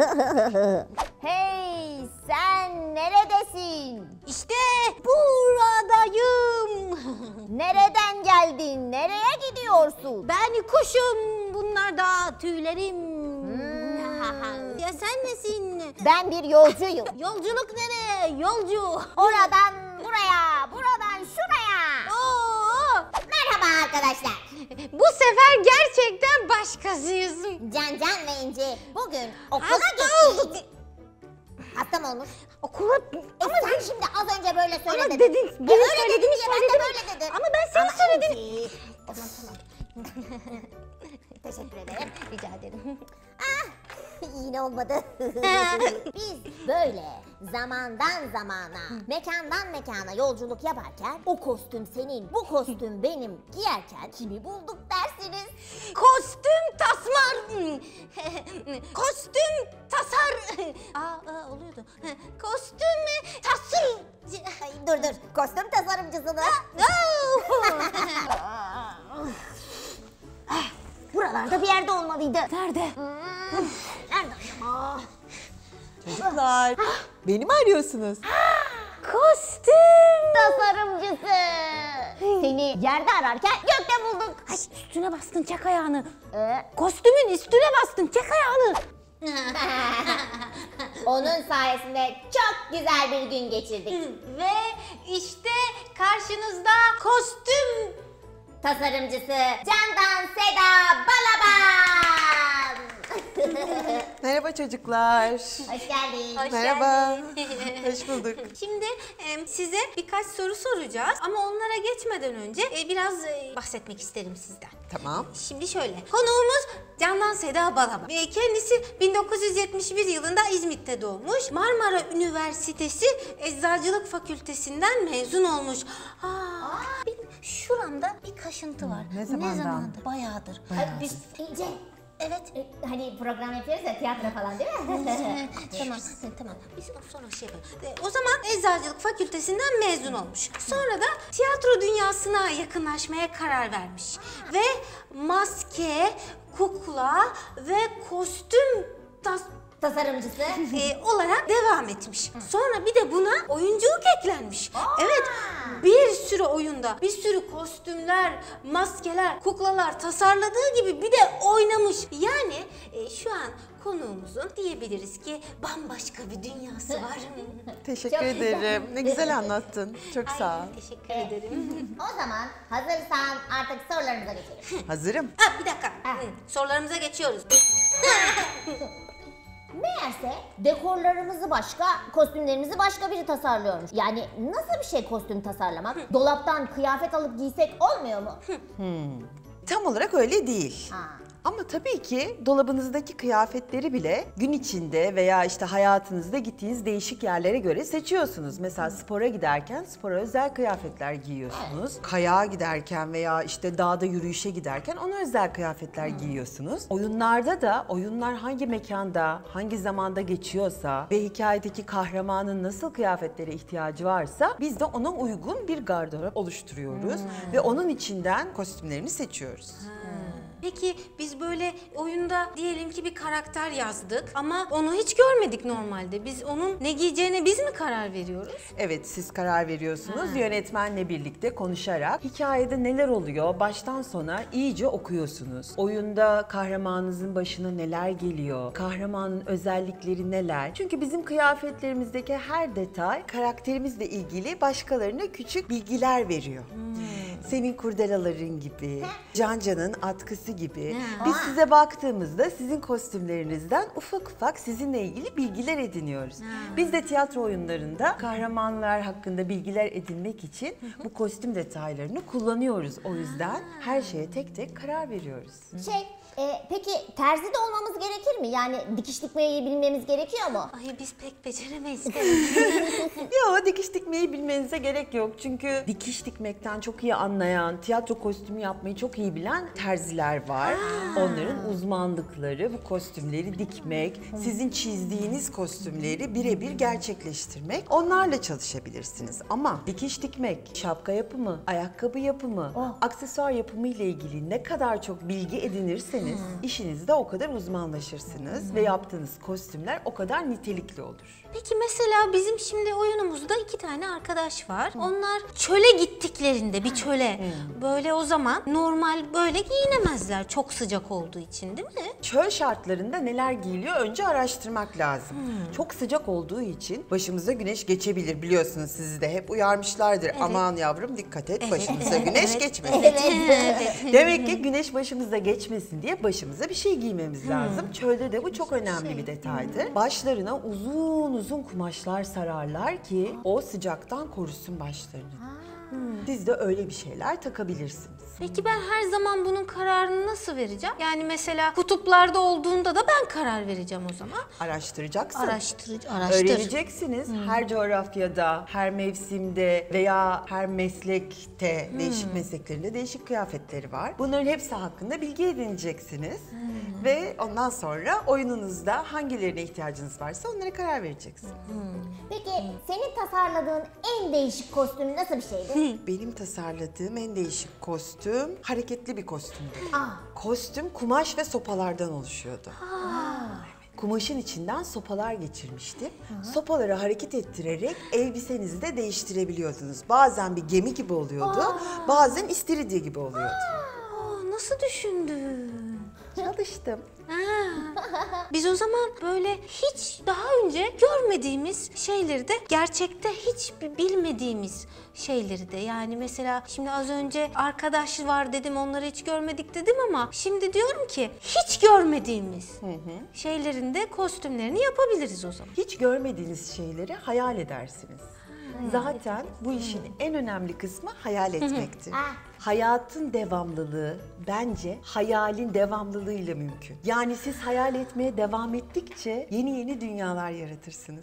Hey, sen neredesin? İşte buradayım. Nereden geldin? Nereye gidiyorsun? Ben kuşum. Bunlar da tüylerim. Ya sen nesin? Ben bir yolcuyum. Yolculuk nereye? Yolcu. Oradan buraya, buradan şuraya. Oo. Merhaba arkadaşlar. Bu sefer gerçekten başkasıyız. Can Can ve İnci bugün okula Hasta gittik. olduk. Hasta mı olmuş? Okula... E sen şimdi az önce böyle söyledin. Ama dedin, E benim öyle söylediğimi dedin ya, ben de söyledim. böyle dedim. Ama ben senin söylediğini... İnci. Tamam tamam. Teşekkür ederim. Rica ederim. Yine olmadı. Biz böyle zamandan zamana, mekandan mekana yolculuk yaparken o kostüm senin, bu kostüm benim giyerken kimi bulduk dersiniz? Kostüm tasmar. Kostüm tasar. Aa, aa oluyordu. Kostüm tasır. Ay, dur dur, kostüm tasarımcısını. Buralarda bir yerde olmalıydı. Nerede? Nerede acaba? Çocuklar, beni mi arıyorsunuz? Kostüm tasarımcısı. Seni yerde ararken gökte bulduk. Ay, üstüne bastın çek ayağını. Ee, Kostümün üstüne bastın çek ayağını. onun sayesinde çok güzel bir gün geçirdik. Ve işte karşınızda kostüm. Tasarımcısı Candan Seda Balaban. Merhaba çocuklar. Hoş geldin. Hoş Merhaba. geldin. Hoş bulduk. Şimdi e, size birkaç soru soracağız ama onlara geçmeden önce e, biraz e, bahsetmek isterim sizden. Tamam. Şimdi şöyle, konuğumuz Candan Seda Balaban. E, kendisi bin dokuz yüz yetmiş bir yılında İzmit'te doğmuş. Marmara Üniversitesi Eczacılık Fakültesinden mezun olmuş. Aa, benim şuramda bir kaşıntı var. ne zamandan? Ne zamandır? Bayağıdır. Biz İnce. Evet. e, Hani program yapıyoruz ya, tiyatro falan değil mi? tamam, tamam. Biz sonra şey yapalım. E, o zaman Eczacılık Fakültesinden mezun olmuş. Sonra da tiyatro dünyasına yakınlaşmaya karar vermiş. Ve maske, kukla ve kostüm tas Tasarımcısı. e, olarak devam etmiş. Sonra bir de buna oyunculuk eklenmiş. Evet, bir sürü oyunda, bir sürü kostümler, maskeler, kuklalar tasarladığı gibi bir de oynamış. Yani e, şu an konuğumuzun diyebiliriz ki bambaşka bir dünyası var. Teşekkür Çok güzel. ederim. Ne güzel anlattın. Çok sağ ol. Ay, teşekkür ederim. O zaman hazırsan artık sorularımıza geçelim. Hazırım. Ha, bir dakika. Hı, sorularımıza geçiyoruz. Meğerse dekorlarımızı başka, kostümlerimizi başka biri tasarlıyormuş. Yani nasıl bir şey kostüm tasarlamak? Dolaptan kıyafet alıp giysek olmuyor mu? Tam olarak öyle değil. Ha. Ama tabii ki dolabınızdaki kıyafetleri bile gün içinde veya işte hayatınızda gittiğiniz değişik yerlere göre seçiyorsunuz. Mesela spora giderken spora özel kıyafetler giyiyorsunuz. Kayağa giderken veya işte dağda yürüyüşe giderken ona özel kıyafetler giyiyorsunuz. Oyunlarda da oyunlar hangi mekanda, hangi zamanda geçiyorsa ve hikayedeki kahramanın nasıl kıyafetlere ihtiyacı varsa biz de ona uygun bir gardırop oluşturuyoruz ve onun içinden kostümlerini seçiyoruz. Peki biz böyle oyunda diyelim ki bir karakter yazdık ama onu hiç görmedik normalde. Biz onun ne giyeceğine biz mi karar veriyoruz? Evet, siz karar veriyorsunuz. Yönetmenle birlikte konuşarak hikayede neler oluyor baştan sona iyice okuyorsunuz. Oyunda kahramanınızın başına neler geliyor? Kahramanın özellikleri neler? Çünkü bizim kıyafetlerimizdeki her detay karakterimizle ilgili başkalarına küçük bilgiler veriyor. Senin kurdelaların gibi, Cancan'ın atkısı gibi. Biz size baktığımızda sizin kostümlerinizden ufak ufak sizinle ilgili bilgiler ediniyoruz. Biz de tiyatro oyunlarında kahramanlar hakkında bilgiler edinmek için bu kostüm detaylarını kullanıyoruz. O yüzden her şeye tek tek karar veriyoruz. Şey, e, peki terzi de olmamız gerekir mi? Yani dikiş dikmeyi bilmemiz gerekiyor mu? Ay biz pek beceremeyiz. Yok, dikiş dikmeyi bilmenize gerek yok. Çünkü dikiş dikmekten çok iyi anlayan, tiyatro kostümü yapmayı çok iyi bilen terziler var. Onların uzmanlıkları bu kostümleri dikmek, sizin çizdiğiniz kostümleri birebir gerçekleştirmek. Onlarla çalışabilirsiniz. Ama dikiş dikmek, şapka yapımı, ayakkabı yapımı, aksesuar yapımı ile ilgili ne kadar çok bilgi edinirseniz işinizde o kadar uzmanlaşırsınız ve yaptığınız kostümler o kadar nitelikli olur. Peki mesela bizim şimdi oyunumuzda iki tane arkadaş var. Onlar çöle gittiklerinde bir çöle böyle o zaman normal böyle giyinemezler çok sıcak olduğu için değil mi? Çöl şartlarında neler giyiliyor önce araştırmak lazım. Çok sıcak olduğu için başımıza güneş geçebilir, biliyorsunuz, sizi de hep uyarmışlardır. Aman yavrum dikkat et, başımıza güneş geçmesin. Demek ki güneş başımıza geçmesin diye başımıza bir şey giymemiz lazım. Çölde de bu çok önemli bir detaydır. Başlarına uzun uzun kumaşlar sararlar ki o sıcaktan korusun başlarını. Siz de öyle bir şeyler takabilirsiniz. Peki ben her zaman bunun kararını nasıl vereceğim? Yani mesela kutuplarda olduğunda da ben karar vereceğim o zaman. Araştıracaksın. Araştırıcı, araştır. Öğreneceksiniz. Her coğrafyada, her mevsimde veya her meslekte, değişik mesleklerinde değişik kıyafetleri var. Bunların hepsi hakkında bilgi edineceksiniz. Ve ondan sonra oyununuzda hangilerine ihtiyacınız varsa onlara karar vereceksiniz. Peki senin tasarladığın en değişik kostüm nasıl bir şeydi? Benim tasarladığım en değişik kostüm hareketli bir kostümdü. Aa. Kostüm kumaş ve sopalardan oluşuyordu. Kumaşın içinden sopalar geçirmiştim. Sopaları hareket ettirerek elbisenizi de değiştirebiliyordunuz. Bazen bir gemi gibi oluyordu, bazen istiridye gibi oluyordu. Aa, nasıl düşündün? Çalıştım. Biz o zaman böyle hiç daha önce görmediğimiz şeyleri de gerçekte hiç bilmediğimiz şeyleri de yani mesela şimdi az önce arkadaş var dedim onları hiç görmedik dedim ama şimdi diyorum ki hiç görmediğimiz şeylerin de kostümlerini yapabiliriz o zaman. Hiç görmediğiniz şeyleri hayal edersiniz. Zaten bu işin en önemli kısmı hayal etmektir. Hayatın devamlılığı bence hayalin devamlılığıyla mümkün. Yani siz hayal etmeye devam ettikçe yeni yeni dünyalar yaratırsınız.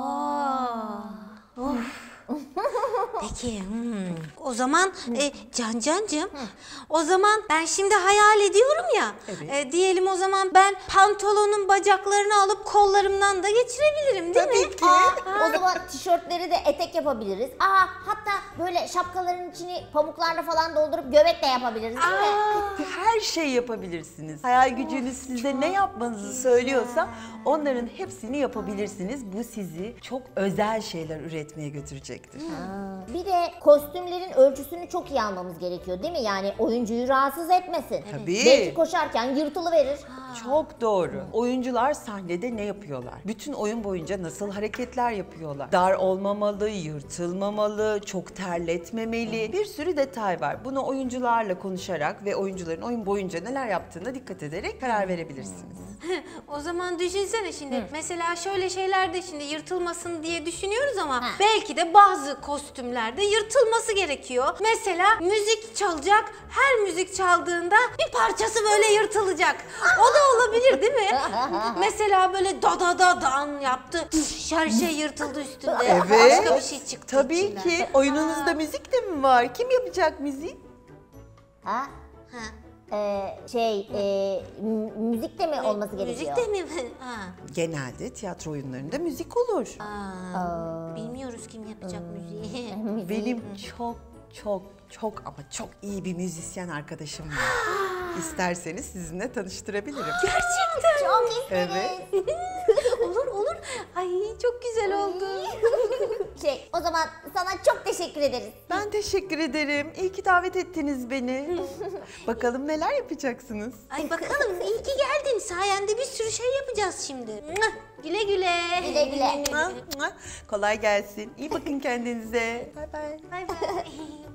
Peki hmm. o zaman e, Can Cancığım o zaman ben şimdi hayal ediyorum ya Evet. e, diyelim o zaman ben pantolonun bacaklarını alıp kollarımdan da geçirebilirim değil Tabii mi? ki. O zaman tişörtleri de etek yapabiliriz. Aa, hatta böyle şapkaların içini pamuklarla falan doldurup göbek de yapabiliriz değil mi? Her şey yapabilirsiniz. Hayal gücünüz size ne yapmanızı söylüyorsa onların hepsini yapabilirsiniz. Bu sizi çok özel şeyler üretmeye götürecektir. Bir de kostümlerin ölçüsünü çok iyi almamız gerekiyor değil mi? Yani oyuncuyu rahatsız etmesin. Tabii. Belki koşarken yırtılıverir. Çok doğru. Oyuncular sahnede ne yapıyorlar? Bütün oyun boyunca nasıl hareketler yapıyorlar? Dar olmamalı, yırtılmamalı, çok terletmemeli. Bir sürü detay var. Bunu oyuncularla konuşarak ve oyuncuların oyun boyunca neler yaptığına dikkat ederek karar verebilirsiniz. O zaman düşünsene şimdi mesela şöyle şeyler de şimdi yırtılmasın diye düşünüyoruz ama belki de bazı kostümlerde yırtılması gerekiyor. Mesela müzik çalacak, her müzik çaldığında bir parçası böyle yırtılacak. O da olabilir değil mi? Mesela böyle da da da dan yaptı, her şey yırtıldı üstünde. Evet. Başka bir şey çıktı Tabii içinden. ki. Oyununuzda müzik de mi var? Kim yapacak müziği? Ha? Ee, şey, e, m- müzik de mi olması gerekiyor? Müzik de mi? Ha. Genelde tiyatro oyunlarında müzik olur. Aa, bilmiyoruz kim yapacak müziği. Benim çok çok çok ama çok iyi bir müzisyen arkadaşım var. İsterseniz sizinle tanıştırabilirim. Gerçekten. Çok isteriz. Evet. Olur olur. Ay çok güzel oldu. Şey, o zaman sana çok teşekkür ederiz. Ben teşekkür ederim. İyi ki davet ettiniz beni. Bakalım neler yapacaksınız? Ay bakalım iyi ki geldin. Sayende bir sürü şey yapacağız şimdi. Güle güle. Güle güle. Mua, mua. Kolay gelsin. İyi bakın kendinize. Bay bay. Bay bay.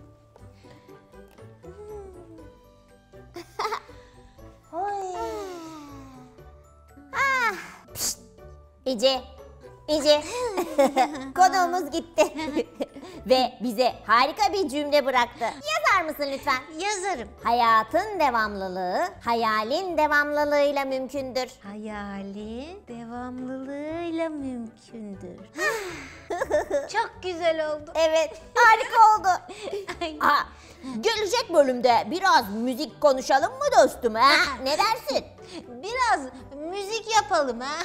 Ece, Ece. Konuğumuz gitti. Ve bize harika bir cümle bıraktı. Yazar mısın lütfen? Yazarım. Hayatın devamlılığı, hayalin devamlılığıyla mümkündür. Hayalin devamlılığıyla mümkündür. Çok güzel oldu. Evet, harika oldu. Aa, gelecek bölümde biraz müzik konuşalım mı dostum ha? Ne dersin? Biraz müzik yapalım ha.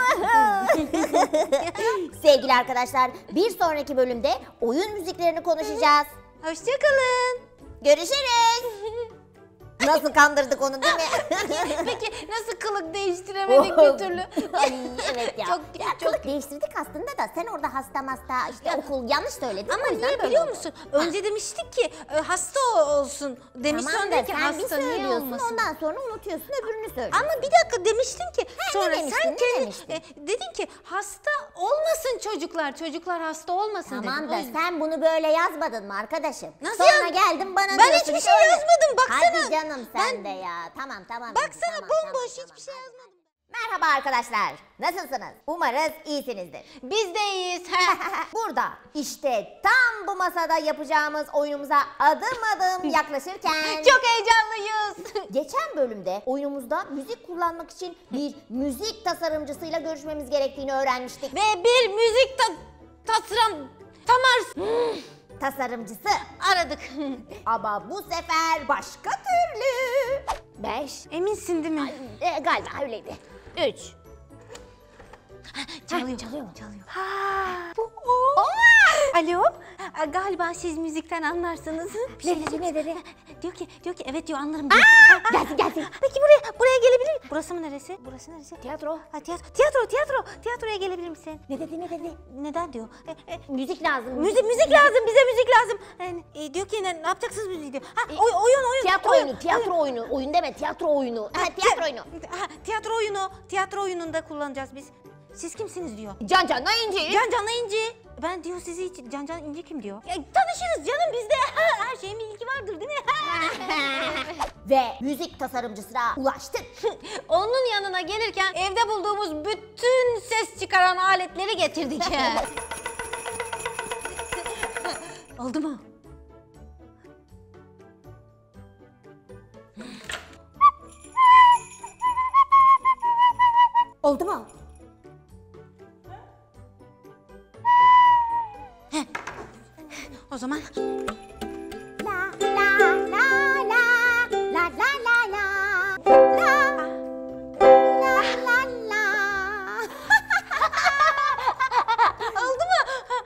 Sevgili arkadaşlar, bir sonraki bölümde oyun müziklerini konuşacağız. Hoşçakalın. Görüşürüz. Nasıl kandırdık onu değil mi? Peki nasıl kılık değiştiremedik bir türlü? Ay evet ya. Çok- ya çok- kılık değiştirdik aslında da sen orada hasta masta işte okul yanlış söyledin. Ama o yüzden niye böyle biliyor oldu. musun? Önce demiştik ki e, hasta olsun demiş, Tamam sonra da dedi ki sen bir hasta niye söylüyorsun olmasın? ondan sonra unutuyorsun öbürünü söylüyorsun. Ama bir dakika demiştin ki sonra demiştin, sen ne kendi demiştin? e, dedin ki hasta olmasın çocuklar, çocuklar hasta olmasın dedin. Tamam O da yüzden- sen bunu böyle yazmadın mı arkadaşım? Nasıl Sonra ya? geldin bana Ben diyorsun hiçbir ki şey öyle. yazmadım, baksana. Hadi canım sen Ben- de ya. Tamam tamam. Baksana tamam, bomboş tamam, hiçbir şey tamam. yazmadım. Merhaba arkadaşlar. Nasılsınız? Umarız iyisinizdir. Biz de iyiyiz. Burada işte tam bu masada yapacağımız oyunumuza adım adım yaklaşırken Çok heyecanlıyız. geçen bölümde oyunumuzda müzik kullanmak için bir müzik tasarımcısıyla görüşmemiz gerektiğini öğrenmiştik. Ve bir müzik ta tasarım tamar Tasarımcısı aradık. ama bu sefer başka türlü. Beş. Eminsin değil mi? E, galiba öyleydi. Üç. Çalıyor. çalıyor mu? Çalıyor. Ha, bu o. Alo. Aa, Galiba siz müzikten anlarsınız. Bir şey Ne dedi, ne dedi? Diyor ki, diyor ki evet diyor anlarım. Diyor. Aa, Gelsin gelsin. Peki buraya buraya gelebilir miyim? Burası mı neresi? Burası neresi? Tiyatro. Ha, tiyatro. Tiyatro, tiyatro. Tiyatroya gelebilir misin? Ne dedi ne dedi? Neden diyor? E, e, Müzik lazım. müzik müzik lazım. Bize müzik lazım. Yani, e, diyor ki ne, ne yapacaksınız müziği diyor. Ha, oy, oyun oyun. Tiyatro oyun, oyunu, tiyatro oyunu. Oyun deme, tiyatro oyunu. Ha, tiyatro oyunu. Ha, tiyatro oyunu. Tiyatro oyununda kullanacağız biz. Siz kimsiniz diyor. Can Can'la İnci. Can Can'la İnci. Ben diyor sizi hiç Can Can İnci kim diyor? Ya, tanışırız canım bizde. Her şeyin bir ilgi vardır değil mi? Ve müzik tasarımcısına ulaştık. Onun yanına gelirken evde bulduğumuz bütün ses çıkaran aletleri getirdik. Oldu mu? Oldu mu? O zaman La la la la la la la la la la la la. oldu mu?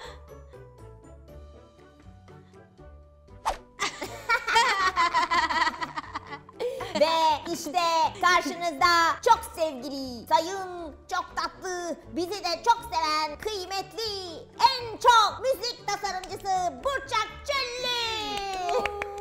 Ve işte karşınızda çok sevgili, sayın, çok tatlı, bizi de çok seven, kıymetli, en çok müzik tasarımcısı Burçak Çöllü.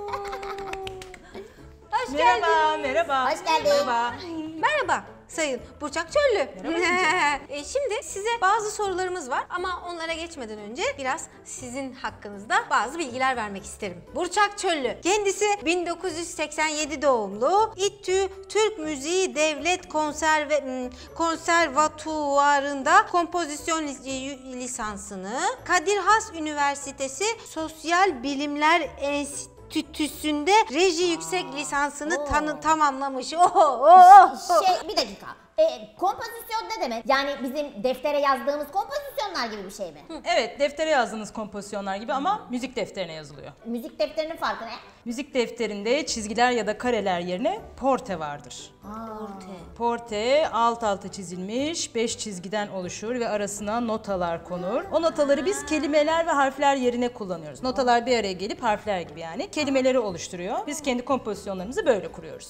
Hoş Merhaba, merhaba. Hoş geldin. Merhaba. Merhaba Sayın Burçak Çöllü. e, şimdi size bazı sorularımız var ama onlara geçmeden önce biraz sizin hakkınızda bazı bilgiler vermek isterim. Burçak Çöllü. Kendisi bin dokuz yüz seksen yedi doğumlu. İTÜ Türk Müziği Devlet Konserve, hmm, Konservatuvarı'nda kompozisyon lis- lisansını, Kadir Has Üniversitesi Sosyal Bilimler Enstitüsü Tütüsünde reji yüksek lisansını tanı tamamlamış. Oho, oho. Şey bir dakika. E, kompozisyon ne demek? Yani bizim deftere yazdığımız kompozisyonlar gibi bir şey mi? Evet, deftere yazdığınız kompozisyonlar gibi ama müzik defterine yazılıyor. Müzik defterinin farkı ne? Müzik defterinde çizgiler ya da kareler yerine porte vardır. Porte. Porte alt alta çizilmiş beş çizgiden oluşur ve arasına notalar konur. O notaları biz kelimeler ve harfler yerine kullanıyoruz. Notalar bir araya gelip harfler gibi yani kelimeleri oluşturuyor. Biz kendi kompozisyonlarımızı böyle kuruyoruz.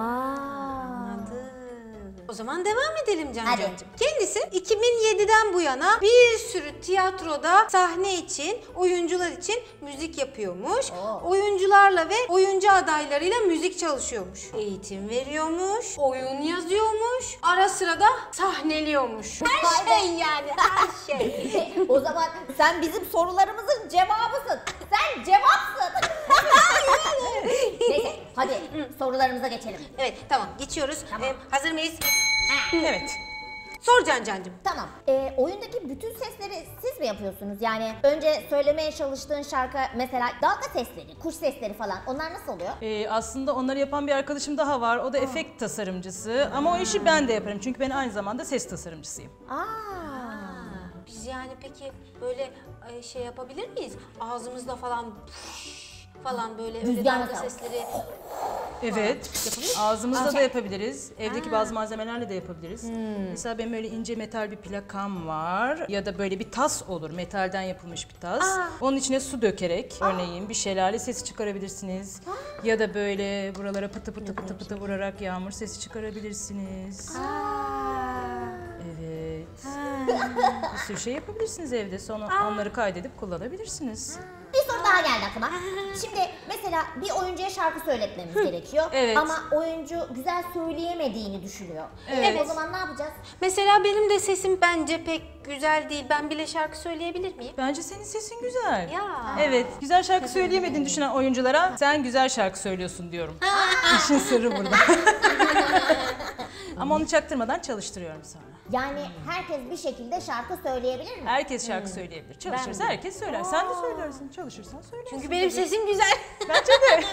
O zaman devam edelim Hadi. Cancancığım. Kendisi iki bin yediden bu yana bir sürü tiyatroda sahne için, oyuncular için müzik yapıyormuş. Oyuncularla ve oyuncu adaylarıyla müzik çalışıyormuş. Eğitim veriyormuş, oyun yazıyormuş, ara sıra da sahneliyormuş. Her şey yani, her şey. O zaman sen bizim sorularımızın cevabısın. Sen cevapsın. Neyse hadi sorularımıza geçelim. Evet, tamam geçiyoruz. Ee, hazır mıyız? Evet. Sor Cancancığım. Tamam. Ee, oyundaki bütün sesleri siz mi yapıyorsunuz? Yani önce söylemeye çalıştığın şarkı mesela dalga sesleri, kuş sesleri falan onlar nasıl oluyor? Ee, aslında onları yapan bir arkadaşım daha var. O da efekt tasarımcısı. Ama o işi ben de yaparım. Çünkü ben aynı zamanda ses tasarımcısıyım. Aa. Biz yani peki böyle e, şey yapabilir miyiz? Ağzımızda falan falan böyle öyle Rüzgar dalga mesela. sesleri. Evet. Ağzımızla da yapabiliriz. Evdeki bazı malzemelerle de yapabiliriz. Mesela benim öyle ince metal bir plakam var. Ya da böyle bir tas olur. Metalden yapılmış bir tas. Onun içine su dökerek örneğin bir şelale sesi çıkarabilirsiniz. Ya da böyle buralara pıtı pıtı pıtı pıtı vurarak yağmur sesi çıkarabilirsiniz. Evet. Bir sürü şey yapabilirsiniz evde. Sonra onları kaydedip kullanabilirsiniz. Bir soru daha geldi aklıma. Şimdi mesela bir oyuncuya şarkı söyletmemiz gerekiyor. Evet. Ama oyuncu güzel söyleyemediğini düşünüyor. Evet. O zaman ne yapacağız? Mesela benim de sesim bence pek güzel değil. Ben bile şarkı söyleyebilir miyim? Bence senin sesin güzel. Ya. Evet, güzel şarkı söyleyemediğini düşünen oyunculara sen güzel şarkı söylüyorsun diyorum. İşin sırrı burada. Ama onu çaktırmadan çalıştırıyorum sonra. Yani herkes bir şekilde şarkı söyleyebilir mi? Herkes şarkı söyleyebilir. Çalışırsa herkes söyler. Sen de söylersin, çalışırsan söylersin. Çünkü benim sesim güzel. Bence de.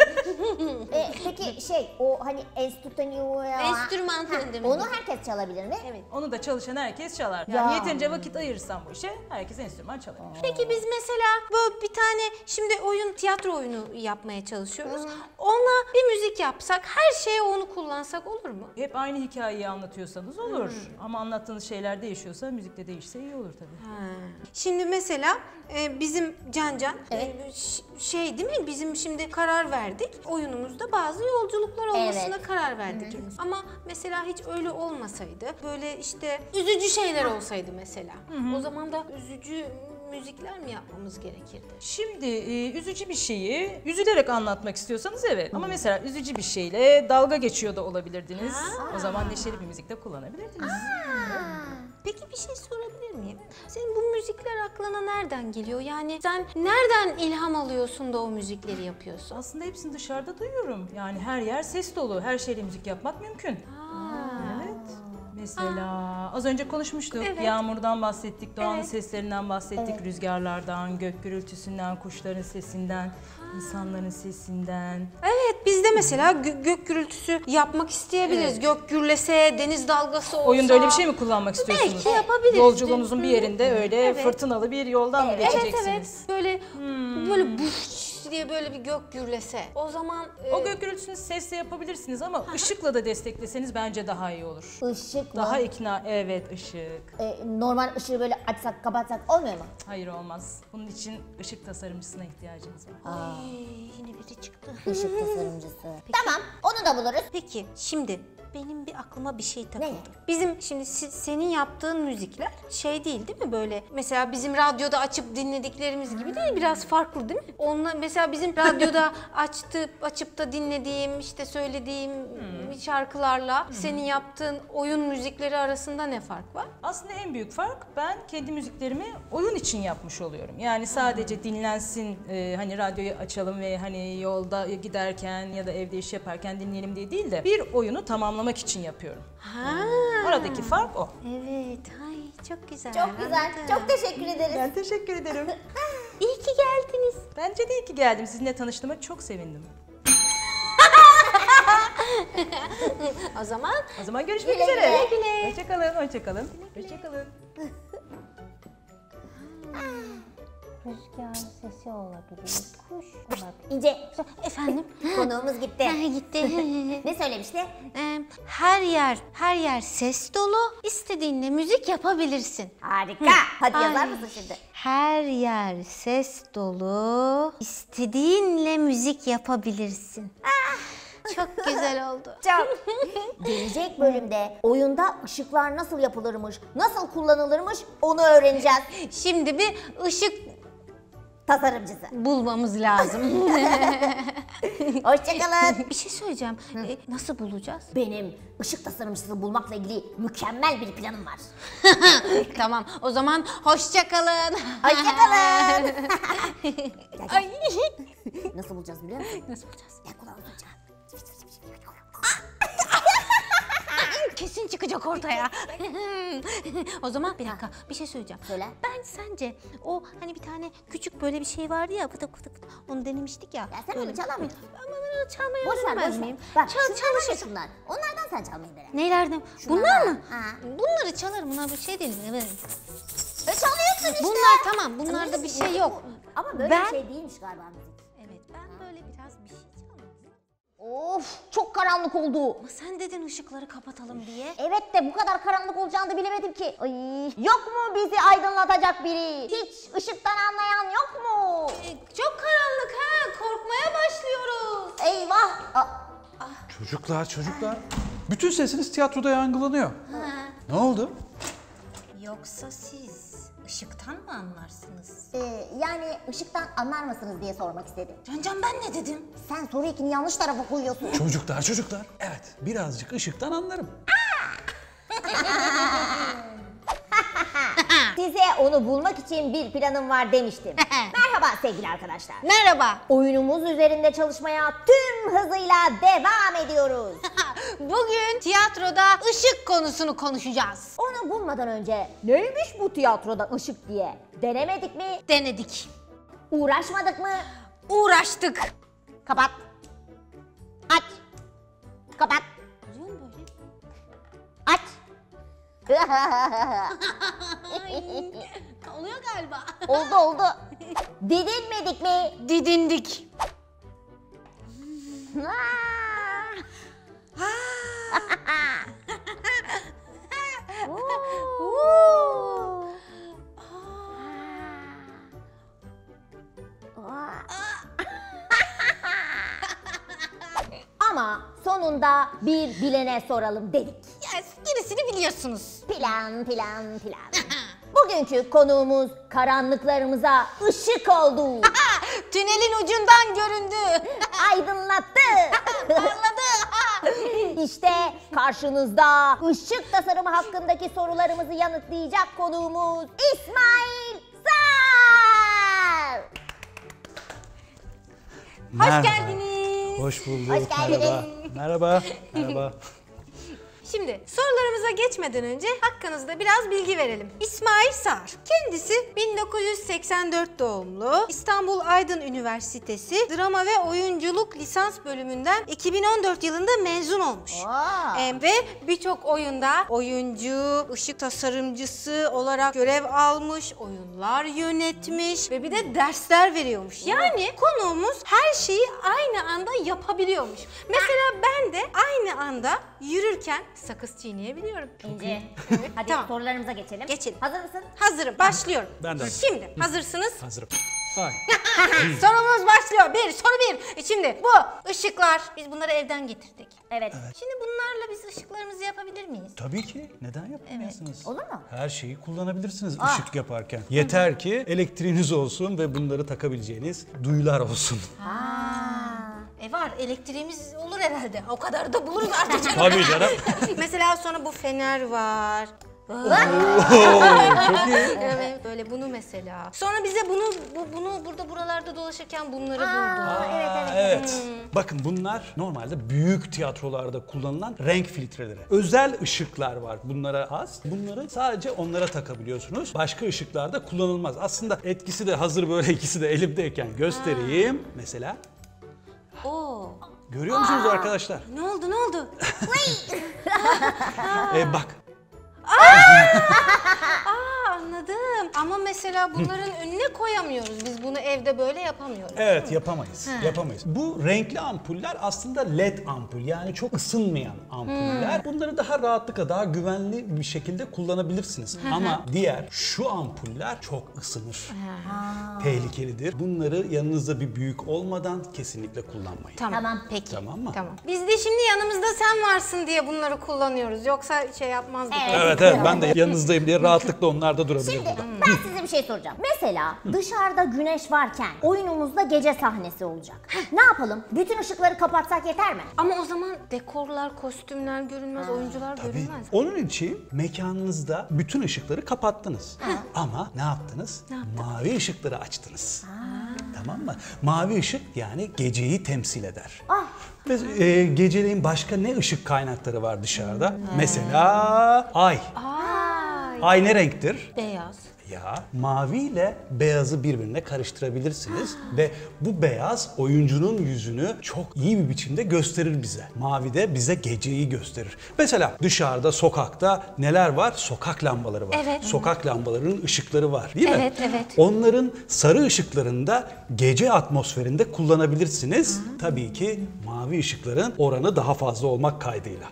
E, peki şey o hani enstrümanı Enstrüman dedim. onu herkes çalabilir mi? Evet. Onu da çalışan herkes çalar. Yani Ya. yeterince vakit ayırırsan bu işe herkes enstrüman çalar. Peki biz mesela böyle bir tane şimdi oyun, tiyatro oyunu yapmaya çalışıyoruz. Ona bir müzik yapsak, her şeye onu kullansak olur mu? Hep aynı hikayeyi anlatıyorsanız olur. Ama anlattığınız şeyler değişiyorsa müzikte değişse iyi olur tabii. Şimdi mesela e, bizim Cancan e, ş- şey değil mi? Bizim şimdi karar verdik. Oyunumuzda bazı yolculuklar olmasına Evet. karar verdik. Ama mesela hiç öyle olmasaydı, böyle işte üzücü şeyler olsaydı mesela. O zaman da üzücü müzikler mi yapmamız gerekirdi? Şimdi e, üzücü bir şeyi üzülerek anlatmak istiyorsanız evet. Ama mesela üzücü bir şeyle dalga geçiyor da olabilirdiniz. O zaman neşeli bir müzik de kullanabilirdiniz. Peki bir şey sorabilir miyim? Senin bu müzikler aklına nereden geliyor? Yani sen nereden ilham alıyorsun da o müzikleri yapıyorsun? Aslında hepsini dışarıda duyuyorum. Yani her yer ses dolu. Her şeyle müzik yapmak mümkün. Evet. Mesela az önce konuşmuştuk. Evet. Yağmurdan bahsettik, doğanın Evet. seslerinden bahsettik. Rüzgarlardan, gök gürültüsünden, kuşların sesinden, insanların sesinden. Evet, biz de mesela gö- gök gürültüsü yapmak isteyebiliriz. Gök gürlese, deniz dalgası olsa. Oyunda öyle bir şey mi kullanmak istiyorsunuz? Belki yapabiliriz. Yolculuğunuzun bir yerinde öyle Evet. fırtınalı bir yoldan mı Evet, geçeceksiniz? evet. Böyle böyle buş diye böyle bir gök gürlese. O zaman e, O gök gürültüsünü sesle yapabilirsiniz ama ışıkla da destekleseniz bence daha iyi olur. Işık mı? Daha ikna, evet ışık. E, normal ışığı böyle açsak kapatsak olmuyor mu? Hayır olmaz. Bunun için ışık tasarımcısına ihtiyacınız var. ay, yine biri çıktı. Işık tasarımcısı. Tamam onu da buluruz. Peki şimdi benim bir aklıma bir şey takıldı. Ne? Bizim şimdi si- senin yaptığın müzikler şey değil değil mi böyle? Mesela bizim radyoda açıp dinlediklerimiz gibi değil, biraz farklı değil mi? Onunla mesela bizim radyoda açtı açıp da dinlediğim işte söylediğim şarkılarla senin yaptığın oyun müzikleri arasında ne fark var? Aslında en büyük fark ben kendi müziklerimi oyun için yapmış oluyorum. Yani sadece dinlensin, e, hani radyoyu açalım ve hani yolda giderken ya da evde iş yaparken dinleyelim diye değil de bir oyunu tamamlamak için yapıyorum. Ha. Aradaki fark o. Evet. Ay çok güzel. Çok güzel. anladım. Çok teşekkür ederiz. Ben teşekkür ederim. İyi ki geldiniz. Bence de iyi ki geldim. Sizinle tanıştığıma çok sevindim. O zaman O zaman görüşmek Güle üzere. güle. Hoşçakalın, hoşçakalın. Hoşçakalın. rüzgar sesi olabilir, kuş olabilir. İnce, Efendim? konuğumuz gitti. Gitti. Ne söylemişti? Ee, her yer, her yer ses dolu. İstediğinle müzik yapabilirsin. Harika. Hadi yazar Ay. mısın şimdi? Her yer ses dolu. İstediğinle müzik yapabilirsin. Çok güzel oldu. Çok. Gelecek bölümde oyunda ışıklar nasıl yapılırmış, nasıl kullanılırmış onu öğreneceğiz. Şimdi bir ışık Tasarımcısı. bulmamız lazım. Hoşçakalın. Bir şey söyleyeceğim. Ee, nasıl bulacağız? Benim ışık tasarımcısı bulmakla ilgili mükemmel bir planım var. Tamam. O zaman hoşça kalın. Hoşçakalın. Ay. Nasıl bulacağız biliyor musun? Nasıl bulacağız? Gel kulağını tutacağım. Kesin çıkacak ortaya. O zaman bir dakika bir şey söyleyeceğim. Söyle. Ben sence o hani bir tane küçük böyle bir şey vardı ya fıtık fıtık fıtık, onu denemiştik ya. Ya sen Böyle- onu çalar mıydın? Ama ben onu çalmayı Boş ver, öğrenemez boş ver. miyim? Bak, Çal, şunlar var ya çalışır. şunlar. Onlardan sen çalmayı dene. Nelerden? Şunlardan. Bunlar mı? Ha. Bunları çalarım. Bunlar bir şey değil. Evet. E çalıyorsun işte. Bunlar tamam. Bunlarda bir şey yok. Ama böyle Ben- bir şey değilmiş galiba müzik. Evet ben böyle biraz bir şey çalmak. Of, çok karanlık oldu. Ama sen dedin ışıkları kapatalım diye. Evet de bu kadar karanlık olacağını da bilemedim ki. Ay, yok mu bizi aydınlatacak biri? Hiç ışıktan anlayan yok mu? Ee, Çok karanlık ha. Korkmaya başlıyoruz. Eyvah. Aa, Çocuklar, çocuklar. Bütün sesiniz tiyatroda yankılanıyor. Ne oldu? Yoksa siz ışıktan mı anlarsınız? e, yani ışıktan anlar mısınız diye sormak istedim. Cancan ben ne dedim? Sen soru ikini yanlış tarafa koyuyorsun. Çocuklar, çocuklar. Evet, birazcık ışıktan anlarım. Size onu bulmak için bir planım var demiştim. Merhaba sevgili arkadaşlar. Merhaba. Oyunumuz üzerinde çalışmaya tüm hızıyla devam ediyoruz. Bugün tiyatroda ışık konusunu konuşacağız. Onu bulmadan önce neymiş bu tiyatroda ışık diye denemedik mi? Denedik. Uğraşmadık mı? Uğraştık. Kapat. Aç. Kapat. Aç. Oluyor galiba. Oldu oldu. Didinmedik mi? Didindik. Ama sonunda bir bilene soralım dedik. Yes, gerisini biliyorsunuz. Plan plan plan. Bugünkü konuğumuz karanlıklarımıza ışık oldu. Tünelin ucundan göründü. Aydınlattı. Parladı. İşte karşınızda ışık tasarımı hakkındaki sorularımızı yanıtlayacak konuğumuz İsmail Sar. Hoş geldiniz. Hoş bulduk. Hoş geldiniz. Merhaba. Merhaba. Merhaba. Şimdi sorularımıza geçmeden önce hakkınızda biraz bilgi verelim. İsmail Sar. Kendisi bin dokuz yüz seksen dört doğumlu. İstanbul Aydın Üniversitesi Drama ve Oyunculuk Lisans bölümünden iki bin on dört yılında mezun olmuş. Aa. Ee, ve birçok oyunda oyuncu, ışık tasarımcısı olarak görev almış, oyunlar yönetmiş ve bir de dersler veriyormuş. Yani konuğumuz her şeyi aynı anda yapabiliyormuş. Mesela ben de aynı anda yürürken sakız çiğneyebiliyorum. İnce. Hadi Tamam. sorularımıza geçelim. Geçelim. Hazır mısın? Hazırım. Başlıyorum. Ben de. Şimdi hazırsınız. Hazırım. Hay. Sorumuz başlıyor. Bir, soru bir. Şimdi bu ışıklar, biz bunları evden getirdik. Evet. Şimdi bunlarla biz ışıklarımızı yapabilir miyiz? Tabii ki. Neden yapamıyorsunuz? Olur mu? Her şeyi kullanabilirsiniz ışık yaparken. Yeter ki elektriğiniz olsun ve bunları takabileceğiniz duyular olsun. E var, elektriğimiz olur herhalde. O kadar da buluruz artık canım. Tabii canım. Mesela sonra bu fener var. Çok iyi. Evet, böyle bunu mesela. Sonra bize bunu bu, bunu burada buralarda dolaşırken bunları bulduk. Aa, evet. Bakın bunlar normalde büyük tiyatrolarda kullanılan renk filtreleri. Özel ışıklar var bunlara has. Bunları sadece onlara takabiliyorsunuz. Başka ışıklarda kullanılmaz. Aslında etkisi de hazır böyle ikisi de elimdeyken göstereyim. Mesela Oo. Görüyor musunuz arkadaşlar? Ne oldu ne oldu? Ee, bak. Aa, anladım. Ama mesela bunların önüne koyamıyoruz. Biz bunu evde böyle yapamıyoruz. Evet, yapamayız. Yapamayız. Bu renkli ampuller aslında led ampul, yani çok ısınmayan ampuller. Bunları daha rahatlıkla, daha güvenli bir şekilde kullanabilirsiniz. Ama diğer şu ampuller çok ısınır. Tehlikelidir. Bunları yanınızda bir büyük olmadan kesinlikle kullanmayın. Tamam. Tamam. Peki. Tamam mı? Tamam. Biz de şimdi yanımızda sen varsın diye bunları kullanıyoruz. Yoksa şey yapmazdık. Evet evet, ben de yanınızdayım diye rahatlıkla onlar da durabilir Şimdi burada. ben size bir şey soracağım. Mesela dışarıda güneş varken oyunumuzda gece sahnesi olacak. Ne yapalım? Bütün ışıkları kapatsak yeter mi? Ama o zaman dekorlar, kostümler görünmez, oyuncular Tabii. görünmez. Onun için mekanınızda bütün ışıkları kapattınız. Ama ne yaptınız? Mavi ışıkları açtınız. Tamam mı? Mavi ışık yani geceyi temsil eder. Ah. Ve e, geceleyin başka ne ışık kaynakları var dışarıda? Mesela ay. Ay. Ay ne renktir? Beyaz. Ya mavi ile beyazı birbirine karıştırabilirsiniz ve bu beyaz oyuncunun yüzünü çok iyi bir biçimde gösterir bize. Mavi de bize geceyi gösterir. Mesela dışarıda, sokakta neler var? Sokak lambaları var. Evet. Sokak lambalarının ışıkları var, değil mi? Evet, evet. Onların sarı ışıklarını da gece atmosferinde kullanabilirsiniz. Tabii ki mavi ışıkların oranı daha fazla olmak kaydıyla.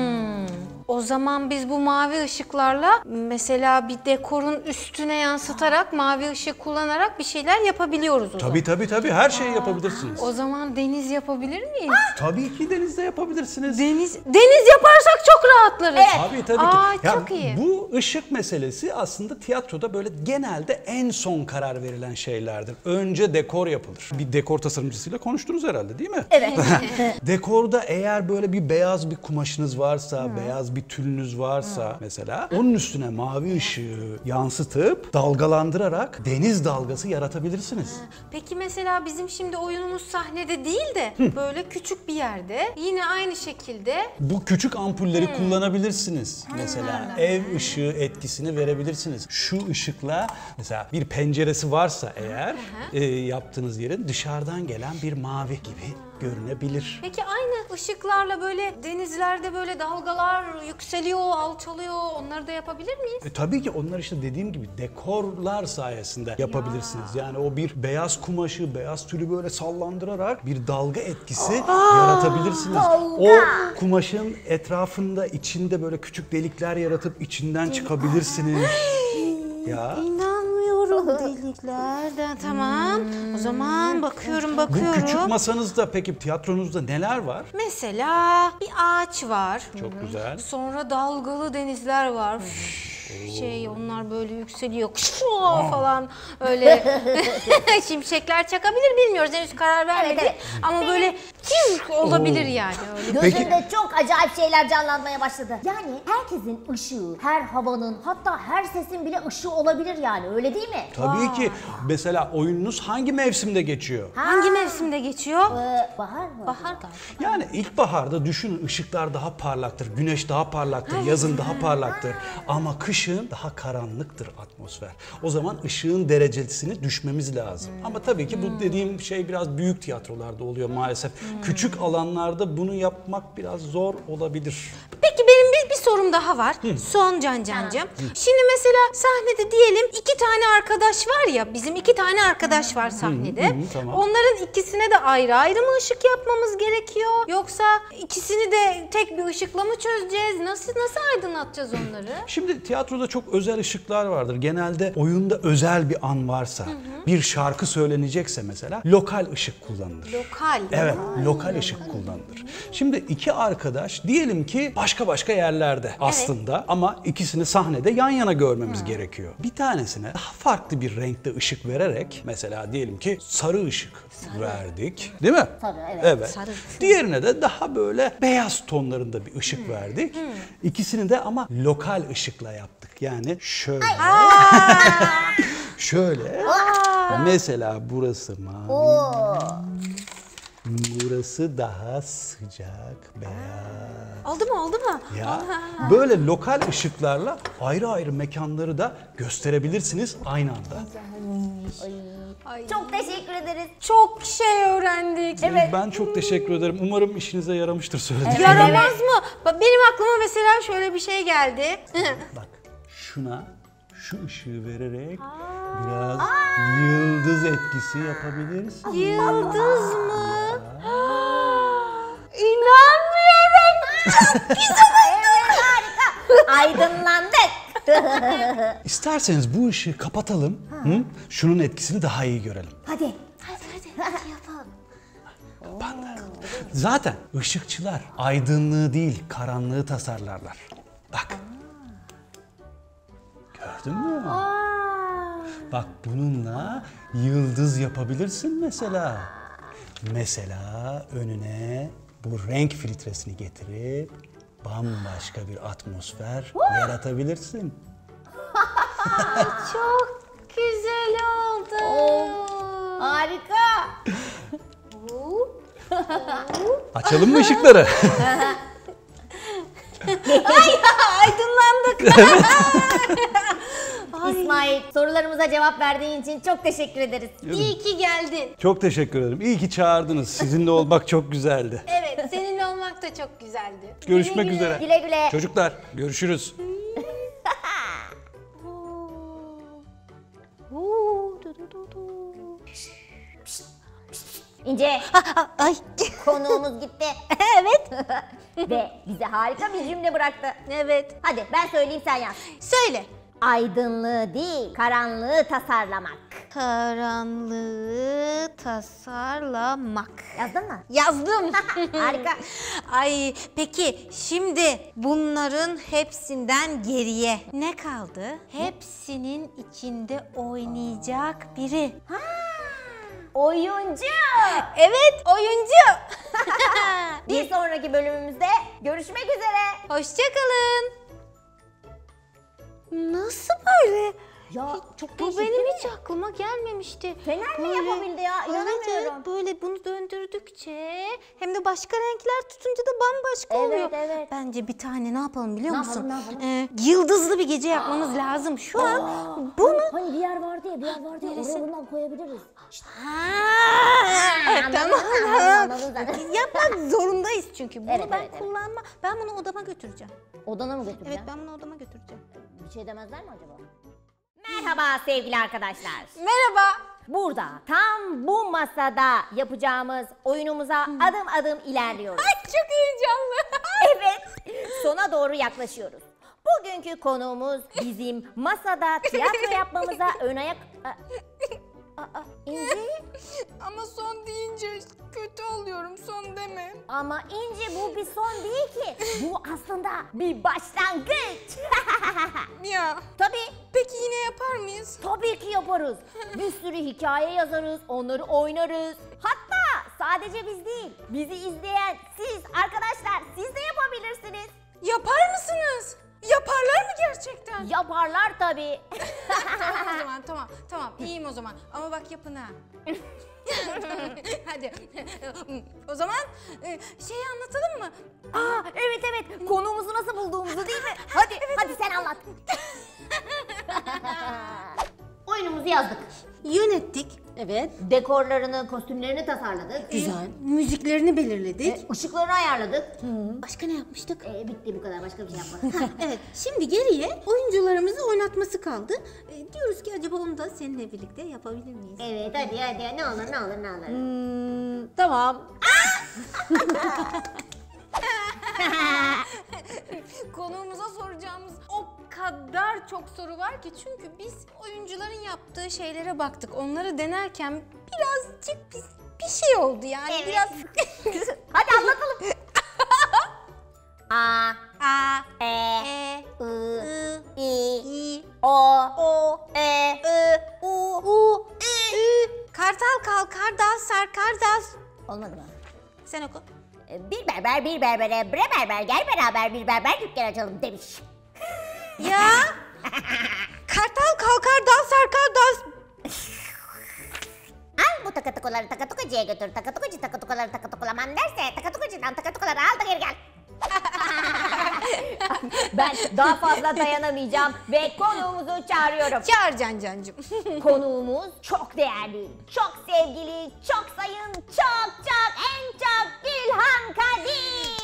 O zaman biz bu mavi ışıklarla mesela bir dekorun üstüne yansıtarak mavi ışık kullanarak bir şeyler yapabiliyoruz o zaman. Tabii tabii tabii, her şeyi yapabilirsiniz. O zaman deniz yapabilir miyiz? Tabii ki denizde yapabilirsiniz. Deniz deniz yaparsak çok rahatlarız. Tabii tabii Aa, ki. Ya çok iyi. Bu ışık meselesi aslında tiyatroda böyle genelde en son karar verilen şeylerdir. Önce dekor yapılır. Bir dekor tasarımcısıyla konuştunuz herhalde, değil mi? Evet. Dekorda eğer böyle bir beyaz bir kumaşınız varsa, beyaz bir tülünüz varsa mesela onun üstüne mavi ışığı yansıtıp dalgalandırarak deniz dalgası yaratabilirsiniz. Peki mesela bizim şimdi oyunumuz sahnede değil de böyle küçük bir yerde yine aynı şekilde Bu küçük ampulleri kullanabilirsiniz. Mesela ev ışığı etkisini verebilirsiniz. Şu ışıkla mesela bir penceresi varsa eğer e, yaptığınız yerin dışarıdan gelen bir mavi gibi görünebilir. Peki aynı ışıklarla böyle denizlerde böyle dalgalar yükseliyor, alçalıyor. Onları da yapabilir miyiz? E, tabii ki onlar işte dediğim gibi dekorlar sayesinde yapabilirsiniz. Yani o bir beyaz kumaşı, beyaz tülü böyle sallandırarak bir dalga etkisi yaratabilirsiniz. O kumaşın etrafında, içinde böyle küçük delikler yaratıp içinden çıkabilirsiniz. Ya. İnanmıyorum deliklerden. Tamam. O zaman bakıyorum Bu bakıyorum. küçük masanızda peki tiyatronuzda neler var? Mesela bir ağaç var. Çok güzel. Sonra dalgalı denizler var. Şey onlar böyle yükseliyor falan öyle şimşekler çakabilir bilmiyoruz henüz karar vermedik Evet, ama böyle tüh olabilir yani öyle. Gözümde çok acayip şeyler canlanmaya başladı. Yani herkesin ışığı, her havanın, hatta her sesin bile ışığı olabilir yani, öyle değil mi? Tabii ki. Mesela oyununuz hangi mevsimde geçiyor? Hangi mevsimde geçiyor? Ee, bahar mı? Bahar galiba. Yani ilkbaharda düşünün, ışıklar daha parlaktır, güneş daha parlaktır, yazın daha parlaktır. Ama kışın daha karanlıktır atmosfer. O zaman ışığın derecesini düşmemiz lazım. Ama tabii ki bu dediğim şey biraz büyük tiyatrolarda oluyor maalesef. Küçük alanlarda bunu yapmak biraz zor olabilir. Peki benim bir, bir sorum daha var. Son Can Can'cığım. Şimdi mesela sahnede diyelim iki tane arkadaş var ya, bizim iki tane arkadaş var sahnede. hı, tamam. Onların ikisine de ayrı ayrı mı ışık yapmamız gerekiyor? Yoksa ikisini de tek bir ışıkla mı çözeceğiz? Nasıl nasıl aydınlatacağız onları? Şimdi tiyatroda çok özel ışıklar vardır. Genelde oyunda özel bir an varsa, bir şarkı söylenecekse mesela lokal ışık kullanılır. Lokal. Evet, lokal ışık kullanılır. Şimdi iki arkadaş diyelim ki başka başka yerlerde aslında ama ikisini sahnede yan yana görmemiz gerekiyor. Bir tanesine daha farklı bir renkte ışık vererek mesela diyelim ki sarı ışık verdik. Değil mi? Sarı, evet. Evet. Sarı. Diğerine de daha böyle beyaz tonlarında bir ışık verdik. İkisini de ama lokal ışıkla yaptık. Yani şöyle. Şöyle. Mesela burası mavi. Burası daha sıcak, beyaz. Oldu mu oldu mu? Ya böyle lokal ışıklarla ayrı ayrı mekanları da gösterebilirsiniz aynı anda. Çok teşekkür ederiz. Çok şey öğrendik. Evet. Ben çok teşekkür ederim. Umarım işinize yaramıştır söylediğim. Yaramaz mı? Bak benim aklıma mesela şöyle bir şey geldi. Bak şuna şu ışığı vererek biraz yıldız etkisi yapabilirsin. Yıldız mı? İnanmıyorum. Evet, harika. Aydınlandık. İsterseniz bu ışığı kapatalım. Hı? Şunun etkisini daha iyi görelim. Hadi. Zaten ışıkçılar aydınlığı değil karanlığı tasarlarlar. Bak. Gördün mü? Bak bununla yıldız yapabilirsin mesela. Mesela önüne bu renk filtresini getirip bambaşka bir atmosfer yaratabilirsin. Çok güzel oldu. Harika. Açalım mı ışıkları? Aydınlandık. İsmail, sorularımıza cevap verdiğin için çok teşekkür ederiz. İyi ki geldin. Çok teşekkür ederim. İyi ki çağırdınız. Sizinle olmak çok güzeldi. Evet, seninle olmak da çok güzeldi. Görüşmek üzere. Güle güle. Çocuklar görüşürüz. İnce, Ay. konuğumuz gitti. Evet. Ve bize harika bir cümle bıraktı. Evet. Hadi ben söyleyeyim sen yaz. Söyle. Aydınlığı değil, karanlığı tasarlamak. Karanlığı tasarlamak. Yazdın mı? Yazdım. Harika. Ay peki şimdi bunların hepsinden geriye ne kaldı? Hepsinin içinde oynayacak biri. Oyuncu. Evet, oyuncu. Bir sonraki bölümümüzde görüşmek üzere. Hoşçakalın. Nasıl böyle? Ya çok Bu değişik benim değil hiç aklıma gelmemişti. Fener mi yapabildi ya? İnanamıyorum. Evet, böyle bunu döndürdükçe hem de başka renkler tutunca da bambaşka Evet, oluyor. evet. Bence bir tane ne yapalım biliyor Ne musun? yapalım, ne yapalım? Ee, yıldızlı bir gece yapmamız lazım. Şu an bunu... Hani bir yer vardı ya, bir yer vardı ya. Oraya bundan koyabiliriz. Ha, tamam. Anladın zaten. Yapmak zorundayız çünkü. Bunu Evet, ben evet, evet. kullanma. Ben bunu odama götüreceğim. Odana mı Evet, götüreceksin? ben bunu odama götüreceğim. Bir şey demezler mi acaba? Merhaba sevgili arkadaşlar. Merhaba. Burada tam bu masada yapacağımız oyunumuza adım adım ilerliyoruz. Ay çok heyecanlı. Evet, sona doğru yaklaşıyoruz. Bugünkü konuğumuz bizim masada tiyatro yapmamıza ön ayak... Aa, aa, İnci? Ama son deyince kötü oluyorum. Son deme. Ama İnci bu bir son değil ki. Bu aslında bir başlangıç. Ya. Tabii. Peki yine yapar mıyız? Tabii ki yaparız. Bir sürü hikaye yazarız, onları oynarız. Hatta sadece biz değil, bizi izleyen siz arkadaşlar, siz de yapabilirsiniz. Yapar mısınız? Yaparlar mı gerçekten? Yaparlar tabii. Tamam o zaman, tamam, tamam. İyiyim o zaman. Ama bak yapın ha. Hadi. O zaman e, şeyi anlatalım mı? Aa, evet evet, konuğumuzu nasıl bulduğumuzu değil mi? Hadi, hadi sen anlat. Oyunumuzu yazdık. Yönettik. Evet. Dekorlarını, kostümlerini tasarladık. Güzel. Müziklerini belirledik. Işıklarını ayarladık. Başka ne yapmıştık? Ee, bitti bu kadar, başka bir şey yapmadık. Evet, şimdi geriye oyuncularımızı oynatması kaldı. E, diyoruz ki acaba onu da seninle birlikte yapabilir miyiz? Evet, hadi hadi, ne olur ne olur ne olur. Hmm, tamam. Konuğumuza soracağımız o kadar çok soru var ki çünkü biz oyuncuların yaptığı şeylere baktık. Onları denerken birazcık bir, bir şey oldu yani. Evet. Biraz Hadi anlatalım. A, A, E, E, I, I, I, I, O, O, E, I, U, U, Ü. Kartal kalkar dağ sarkar dağ. Olmadı mı? Sen oku. E, Bir berber bir berbere, bre berber gel beraber bir berber dükkan açalım demiş. Ya. Kartal kalkar dağ sarkar dağ. Al bu takatukaları takatukacıya götür. Takatukacı takatukaları takatukulamam derse takatukacıdan takatukaları al da geri gel. Ben daha fazla dayanamayacağım ve konuğumuzu çağırıyorum. Çağır Cancancığım. Konuğumuz çok değerli, çok sevgili, çok sayın, çok çok en çok Gülhan Kadim.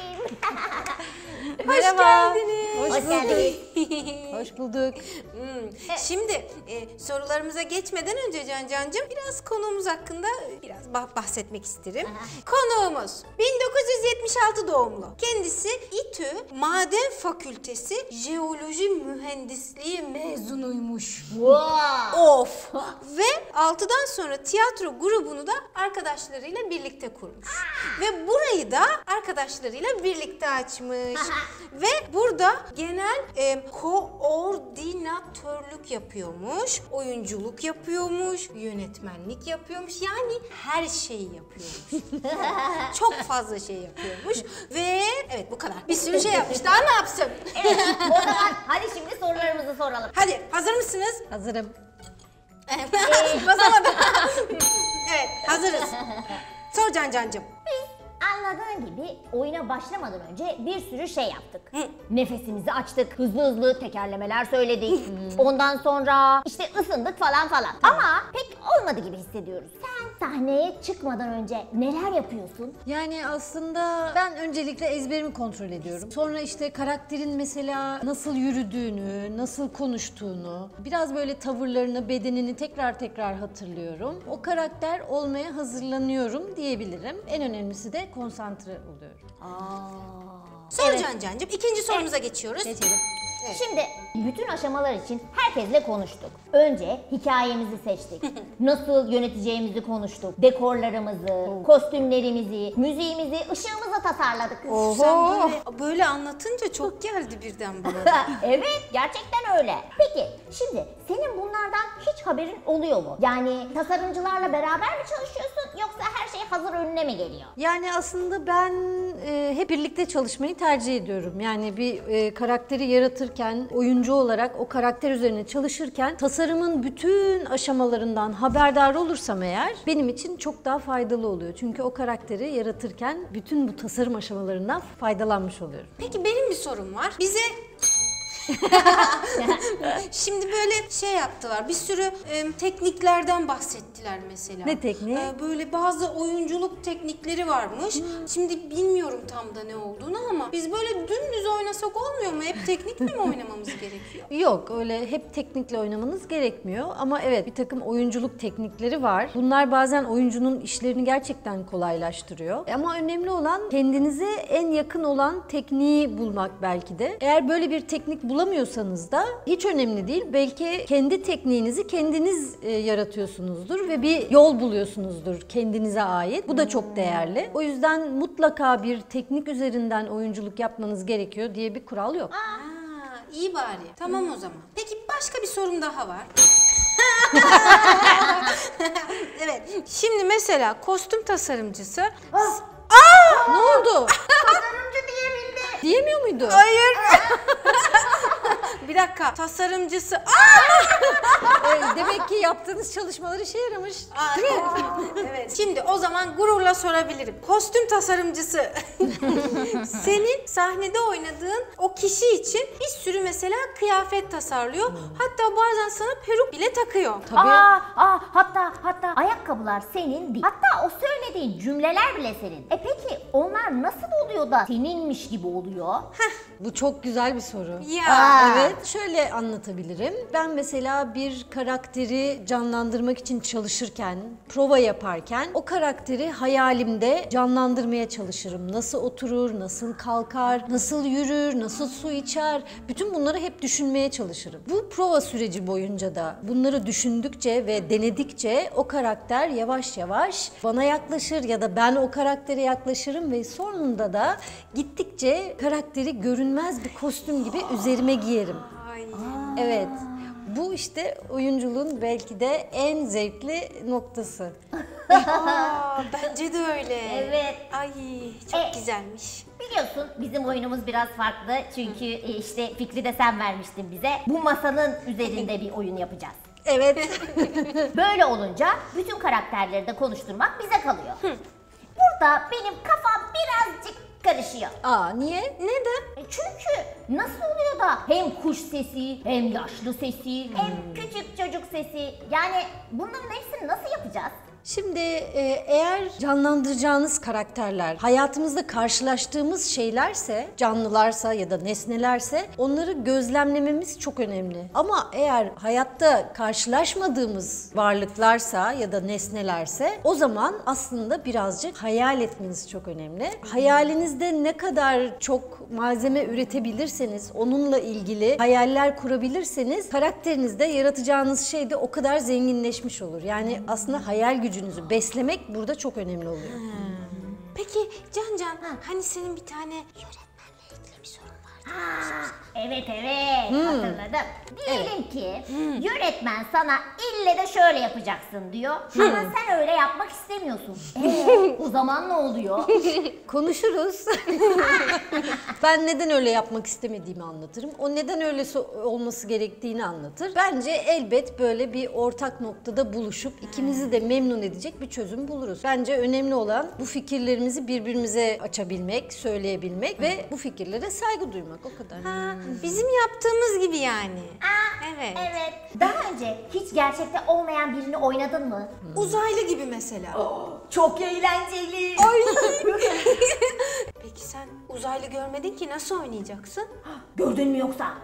Hoş geldiniz. Hoş, Hoş geldiniz. Hoş bulduk. Hmm. Şimdi e, sorularımıza geçmeden önce Cancancığım biraz konuğumuz hakkında biraz bah- bahsetmek isterim. Konuğumuz bin dokuz yüz yetmiş altı doğumlu. Kendisi İTÜ Maden Fakültesi Jeoloji Mühendisliği mezunuymuş. Wow. Of! Ve altıdan sonra tiyatro grubunu da arkadaşlarıyla birlikte kurmuş. Ve burayı da arkadaşlarıyla birlikte açmış. Ve burada genel e, koordinatörlük yapıyormuş, oyunculuk yapıyormuş, yönetmenlik yapıyormuş. Yani her şeyi yapıyormuş. Çok fazla şey yapıyormuş. Ve evet bu kadar. Bir sürü şey yapmış. Daha ne yapsın? Evet, o zaman hadi şimdi sorularımızı soralım. Hadi hazır mısınız? Hazırım. Basamadım. Evet hazırız. Sor Cancancığım. Anladığın gibi oyuna başlamadan önce bir sürü şey yaptık. Hı. Nefesimizi açtık, hızlı hızlı tekerlemeler söyledik. Ondan sonra işte ısındık falan falan. Ama pek olmadı gibi hissediyoruz. Sen sahneye çıkmadan önce neler yapıyorsun? Yani aslında ben öncelikle ezberimi kontrol ediyorum. Sonra işte karakterin mesela nasıl yürüdüğünü, nasıl konuştuğunu, biraz böyle tavırlarını, bedenini tekrar tekrar hatırlıyorum. O karakter olmaya hazırlanıyorum diyebilirim. En önemlisi de konsantre oluyorum. Sor evet. Cancancığım. İkinci sorumuza evet. geçiyoruz. Geçelim. Evet. Şimdi bütün aşamalar için herkesle konuştuk. Önce hikayemizi seçtik. Nasıl yöneteceğimizi konuştuk. Dekorlarımızı, oh. kostümlerimizi, müziğimizi, ışığımızı tasarladık. Oho. Sen böyle, böyle anlatınca çok geldi birden bana da. Evet, gerçekten öyle. Peki, şimdi senin bunlardan hiç haberin oluyor mu? Yani tasarımcılarla beraber mi çalışıyorsun yoksa her şey hazır önüne mi geliyor? Yani aslında ben e, hep birlikte çalışmayı tercih ediyorum. Yani bir e, karakteri yaratırken, oyuncu olarak o karakter üzerine çalışırken tasarımın bütün aşamalarından haberdar olursam eğer benim için çok daha faydalı oluyor. Çünkü o karakteri yaratırken bütün bu tasarım aşamalarından faydalanmış oluyorum. Peki benim bir sorum var. Bize şimdi böyle şey yaptılar, bir sürü e, tekniklerden bahsettiler mesela. Ne tekniği? E, böyle bazı oyunculuk teknikleri varmış. Hmm. Şimdi bilmiyorum tam da ne olduğunu ama biz böyle dümdüz oynasak olmuyor mu? Hep teknikle mi oynamamız gerekiyor? Yok, öyle hep teknikle oynamanız gerekmiyor. Ama evet, bir takım oyunculuk teknikleri var. Bunlar bazen oyuncunun işlerini gerçekten kolaylaştırıyor. Ama önemli olan kendinize en yakın olan tekniği bulmak belki de. Eğer böyle bir teknik bulamıyorsanız da hiç önemli değil. Belki kendi tekniğinizi kendiniz e, yaratıyorsunuzdur ve bir yol buluyorsunuzdur kendinize ait. Bu da çok değerli. O yüzden mutlaka bir teknik üzerinden oyunculuk yapmanız gerekiyor diye bir kural yok. Aa, iyi bari. Tamam o zaman. Peki başka bir sorum daha var. Evet. Şimdi mesela kostüm tasarımcısı... Aa! Ne oldu? Tasarımcı diyebildi. Diyemiyor muydu? Hayır. Bir dakika. Tasarımcısı. Demek ki yaptığınız çalışmalar işe yaramış. Değil mi? Evet. Şimdi o zaman gururla sorabilirim. Kostüm tasarımcısı. Senin sahnede oynadığın o kişi için bir sürü mesela kıyafet tasarlıyor. Hmm. Hatta bazen sana peruk bile takıyor. Tabii. Aa, aa, hatta hatta ayakkabılar senin değil. Hatta o söylediğin cümleler bile senin. E peki onlar nasıl oluyor da seninmiş gibi oluyor? Heh, bu çok güzel bir soru. Ya. Aa, evet, şöyle anlatabilirim. Ben mesela bir karakteri canlandırmak için çalışırken, prova yaparken o karakteri hayalimde canlandırmaya çalışırım. Nasıl oturur, nasıl kalkar, nasıl yürür, nasıl su içer. Bütün bunları hep düşünmeye çalışırım. Bu prova süreci boyunca da bunları düşündükçe ve denedikçe o karakter yavaş yavaş bana yaklaşır ya da ben o karaktere yaklaşırım ve sonunda da gittikçe karakteri görünmez bir kostüm gibi üzerime giyerim. Ay. Evet. Bu işte oyunculuğun belki de en zevkli noktası. Aa, bence de öyle. Evet. Ay çok E, güzelmiş. Biliyorsun bizim oyunumuz biraz farklı çünkü işte fikri de sen vermiştin bize. Bu masanın üzerinde bir oyun yapacağız. Evet. Böyle olunca bütün karakterleri de konuşturmak bize kalıyor. Burada benim kafam birazcık karışıyor. Aa niye? Neden? E çünkü nasıl oluyor da hem kuş sesi, hem yaşlı sesi, hem küçük çocuk sesi. Yani bunların hepsini nasıl yapacağız? Şimdi e, eğer canlandıracağınız karakterler hayatımızda karşılaştığımız şeylerse, canlılarsa ya da nesnelerse onları gözlemlememiz çok önemli. Ama eğer hayatta karşılaşmadığımız varlıklarsa ya da nesnelerse o zaman aslında birazcık hayal etmeniz çok önemli. Hayalinizde ne kadar çok malzeme üretebilirseniz, onunla ilgili hayaller kurabilirseniz karakterinizde yaratacağınız şey de o kadar zenginleşmiş olur. Yani aslında hayal gücü gücünüzü beslemek burada çok önemli oluyor. Hmm. Peki Can Can, hani senin bir tane yönetmenle ilgili bir sorun vardı. Ha, evet evet hmm. hatırladım. Diyelim evet. ki hmm. yönetmen sana ille de şöyle yapacaksın diyor hmm. ama sen öyle yapmak istemiyorsun. Ee, o zaman ne oluyor? Konuşuruz. Ben neden öyle yapmak istemediğimi anlatırım. O neden öyle olması gerektiğini anlatır. Bence elbet böyle bir ortak noktada buluşup ikimizi de memnun edecek bir çözüm buluruz. Bence önemli olan bu fikirlerimizi birbirimize açabilmek, söyleyebilmek ve bu fikirlere saygı duymak. O kadar. Ha, bizim yaptığımız gibi yani. Aa, evet. Evet. Daha önce hiç gerçekte olmayan birini oynadın mı? Hmm. Uzaylı gibi mesela. Oh, çok eğlenceli. Ay. Peki sen uzaylı görmedin ki nasıl oynayacaksın? Gördün mü yoksa?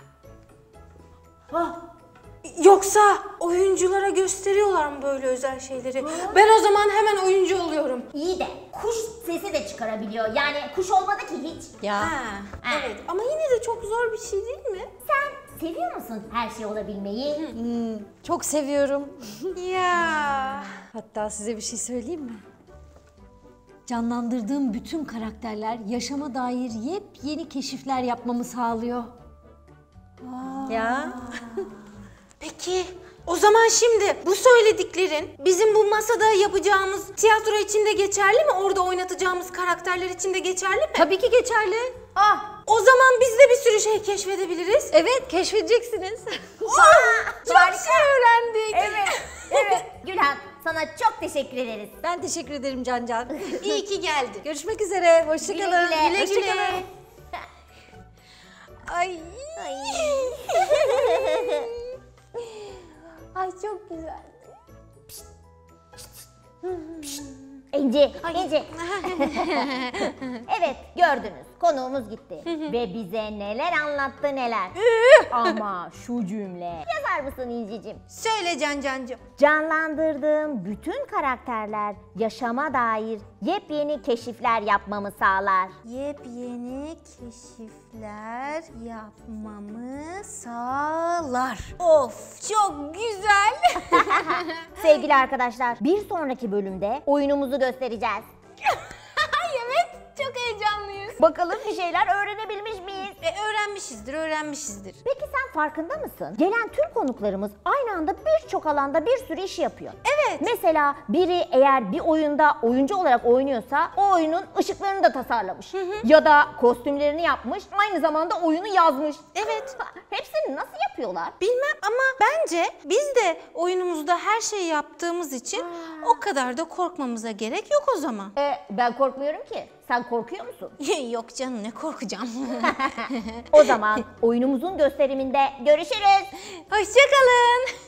Ha. Yoksa oyunculara gösteriyorlar mı böyle özel şeyleri? Ben o zaman hemen oyuncu oluyorum. İyi de kuş sesi de çıkarabiliyor. Yani kuş olmadı ki hiç. Ya. Ha, evet ama yine de çok zor bir şey değil mi? Sen seviyor musun her şey olabilmeyi? Hmm, çok seviyorum. Ya. Hatta size bir şey söyleyeyim mi? Canlandırdığım bütün karakterler yaşama dair yepyeni keşifler yapmamı sağlıyor. Aa. Ya. Peki o zaman şimdi bu söylediklerin bizim bu masada yapacağımız tiyatro için de geçerli mi? Orada oynatacağımız karakterler için de geçerli mi? Tabii ki geçerli. Ah, o zaman biz de bir sürü şey keşfedebiliriz. Evet, keşfedeceksiniz. Aa, çok şey öğrendik. Evet, evet. Gülhan, sana çok teşekkür ederiz. Ben teşekkür ederim Can Can. İyi ki geldin. Görüşmek üzere, hoşça Güle kalın. güle. Güle Hoşça güle. kalın. Ay. Ay. Ay çok güzel. İnci, İnci. Evet, gördünüz. Konuğumuz gitti. Ve bize neler anlattı neler. Ama şu cümle. Yazar mısın İnci'cim? Söyle Can Cancığım. Canlandırdığım bütün karakterler yaşama dair yepyeni keşifler yapmamı sağlar. Yepyeni keşifler yapmamı sağlar. Of, çok güzel. Sevgili arkadaşlar, bir sonraki bölümde oyunumuzu göstereceğiz. Evet, çok heyecanlıyız. Bakalım bir şeyler öğrenebilmiş miyiz? E, öğrenmişizdir, öğrenmişizdir. Peki sen farkında mısın? Gelen tüm konuklarımız aynı anda birçok alanda bir sürü işi yapıyor. Evet. Mesela biri eğer bir oyunda oyuncu olarak oynuyorsa o oyunun ışıklarını da tasarlamış. Hı hı. Ya da kostümlerini yapmış, aynı zamanda oyunu yazmış. Evet. Hepsini nasıl yapıyorlar? Bilmem ama bence biz de oyunumuzda her şeyi yaptığımız için Aa. o kadar da korkmamıza gerek yok o zaman. E, ben korkmuyorum ki. Sen korkuyor musun? Yok canım, ne korkacağım. O zaman oyunumuzun gösteriminde görüşürüz. Hoşçakalın.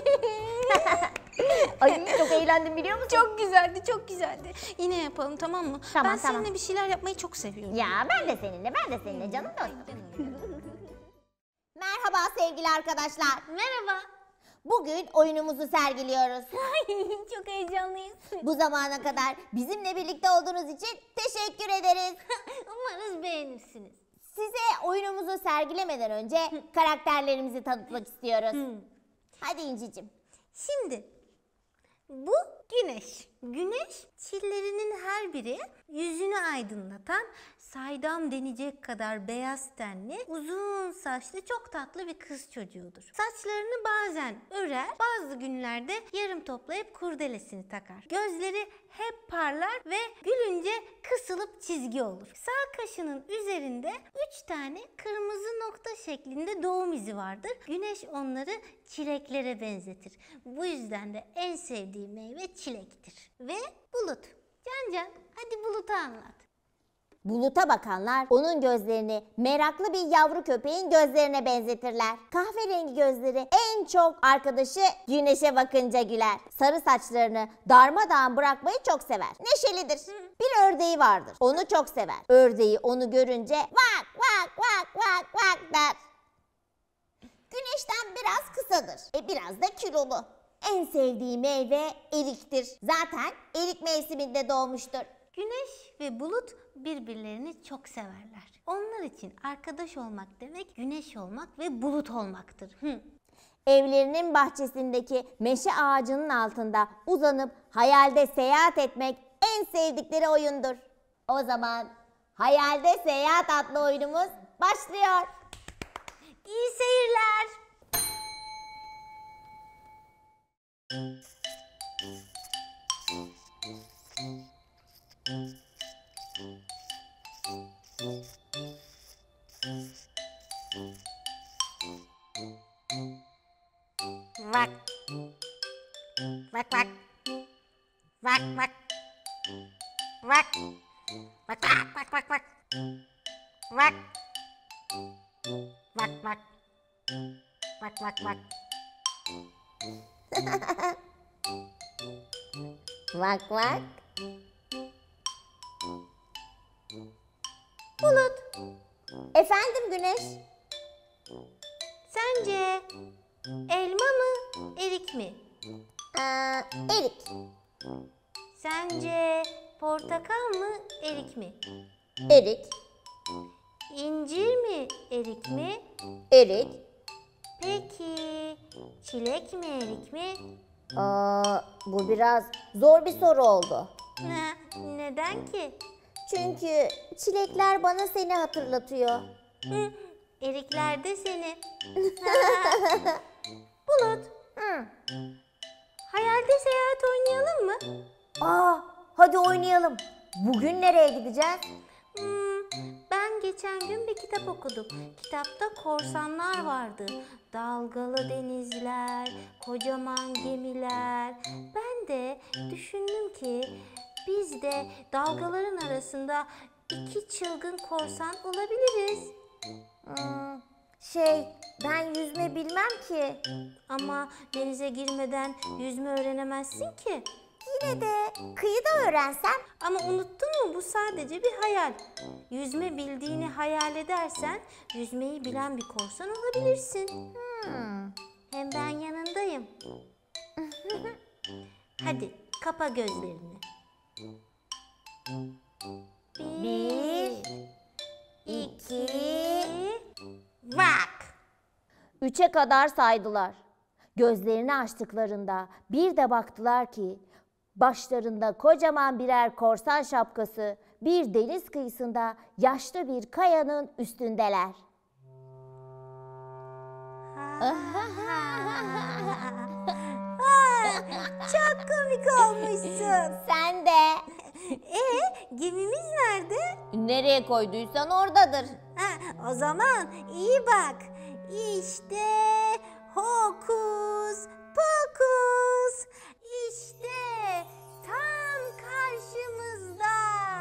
Ay çok eğlendim biliyor musun? Çok güzeldi, çok güzeldi. Yine yapalım, tamam mı? Tamam, ben tamam. seninle bir şeyler yapmayı çok seviyorum. Ya ben de seninle, ben de seninle canım dostum. Merhaba sevgili arkadaşlar. Merhaba. Bugün oyunumuzu sergiliyoruz. Çok heyecanlıyız. Bu zamana kadar bizimle birlikte olduğunuz için teşekkür ederiz. Umarız beğenirsiniz. Size oyunumuzu sergilemeden önce karakterlerimizi tanıtmak istiyoruz. Hadi İnci'cim. Şimdi bu güneş, Güneş çillerinin her biri yüzünü aydınlatan, saydam denecek kadar beyaz tenli, uzun saçlı, çok tatlı bir kız çocuğudur. Saçlarını bazen örer, bazı günlerde yarım toplayıp kurdelesini takar. Gözleri hep parlar ve gülünce kısılıp çizgi olur. Sağ kaşının üzerinde üç tane kırmızı nokta şeklinde doğum izi vardır. Güneş onları çileklere benzetir. Bu yüzden de en sevdiği meyve çilektir. Ve Bulut. Can Can, hadi Bulut'u anlat. Buluta bakanlar onun gözlerini meraklı bir yavru köpeğin gözlerine benzetirler. Kahverengi gözleri en çok arkadaşı güneşe bakınca güler. Sarı saçlarını darmadağın bırakmayı çok sever. Neşelidir. Bir ördeği vardır. Onu çok sever. Ördeği onu görünce vak vak vak vak vak der. Güneşten biraz kısadır. E biraz da kilolu. En sevdiği meyve eriktir. Zaten erik mevsiminde doğmuştur. Güneş ve Bulut birbirlerini çok severler. Onlar için arkadaş olmak demek güneş olmak ve bulut olmaktır. Hı. Evlerinin bahçesindeki meşe ağacının altında uzanıp hayalde seyahat etmek en sevdikleri oyundur. O zaman Hayalde Seyahat adlı oyunumuz başlıyor. İyi seyirler. Vak. Vak vak. Vak vak. Vak. Vak vak vak vak. Vak. Vak vak. Vak vak vak. Vak vak. Bulut. Efendim Güneş? Sence elma mı, erik mi? Ee, erik. Sence portakal mı, erik mi? Erik. İncir mi, erik mi? Erik. Peki çilek mi, erik mi? Aa, bu biraz zor bir soru oldu. Ne, neden ki? Çünkü çilekler bana seni hatırlatıyor. Hı, erikler de seni. Bulut. Hı. Hayalde seyahat oynayalım mı? Aa, hadi oynayalım. Bugün nereye gideceğiz? Hmm, ben geçen gün bir kitap okudum. Kitapta korsanlar vardı. Dalgalı denizler, kocaman gemiler. Ben de düşündüm ki biz de dalgaların arasında iki çılgın korsan olabiliriz. Hmm, şey, ben yüzme bilmem ki. Ama denize girmeden yüzme öğrenemezsin ki. Yine de kıyıda öğrensem. Ama unuttun mu, bu sadece bir hayal. Yüzme bildiğini hayal edersen yüzmeyi bilen bir korsan olabilirsin. Hmm. Hem ben yanındayım. Hadi kapa gözlerini. Bir, iki, vak. Üçe kadar saydılar. Gözlerini açtıklarında bir de baktılar ki başlarında kocaman birer korsan şapkası bir deniz kıyısında yaşlı bir kayanın üstündeler. Çok komik olmuşsun. Sen de. Ee, gemimiz nerede? Nereye koyduysan oradadır. Ha, o zaman iyi bak. İşte hokus pokus. İşte tam karşımızda.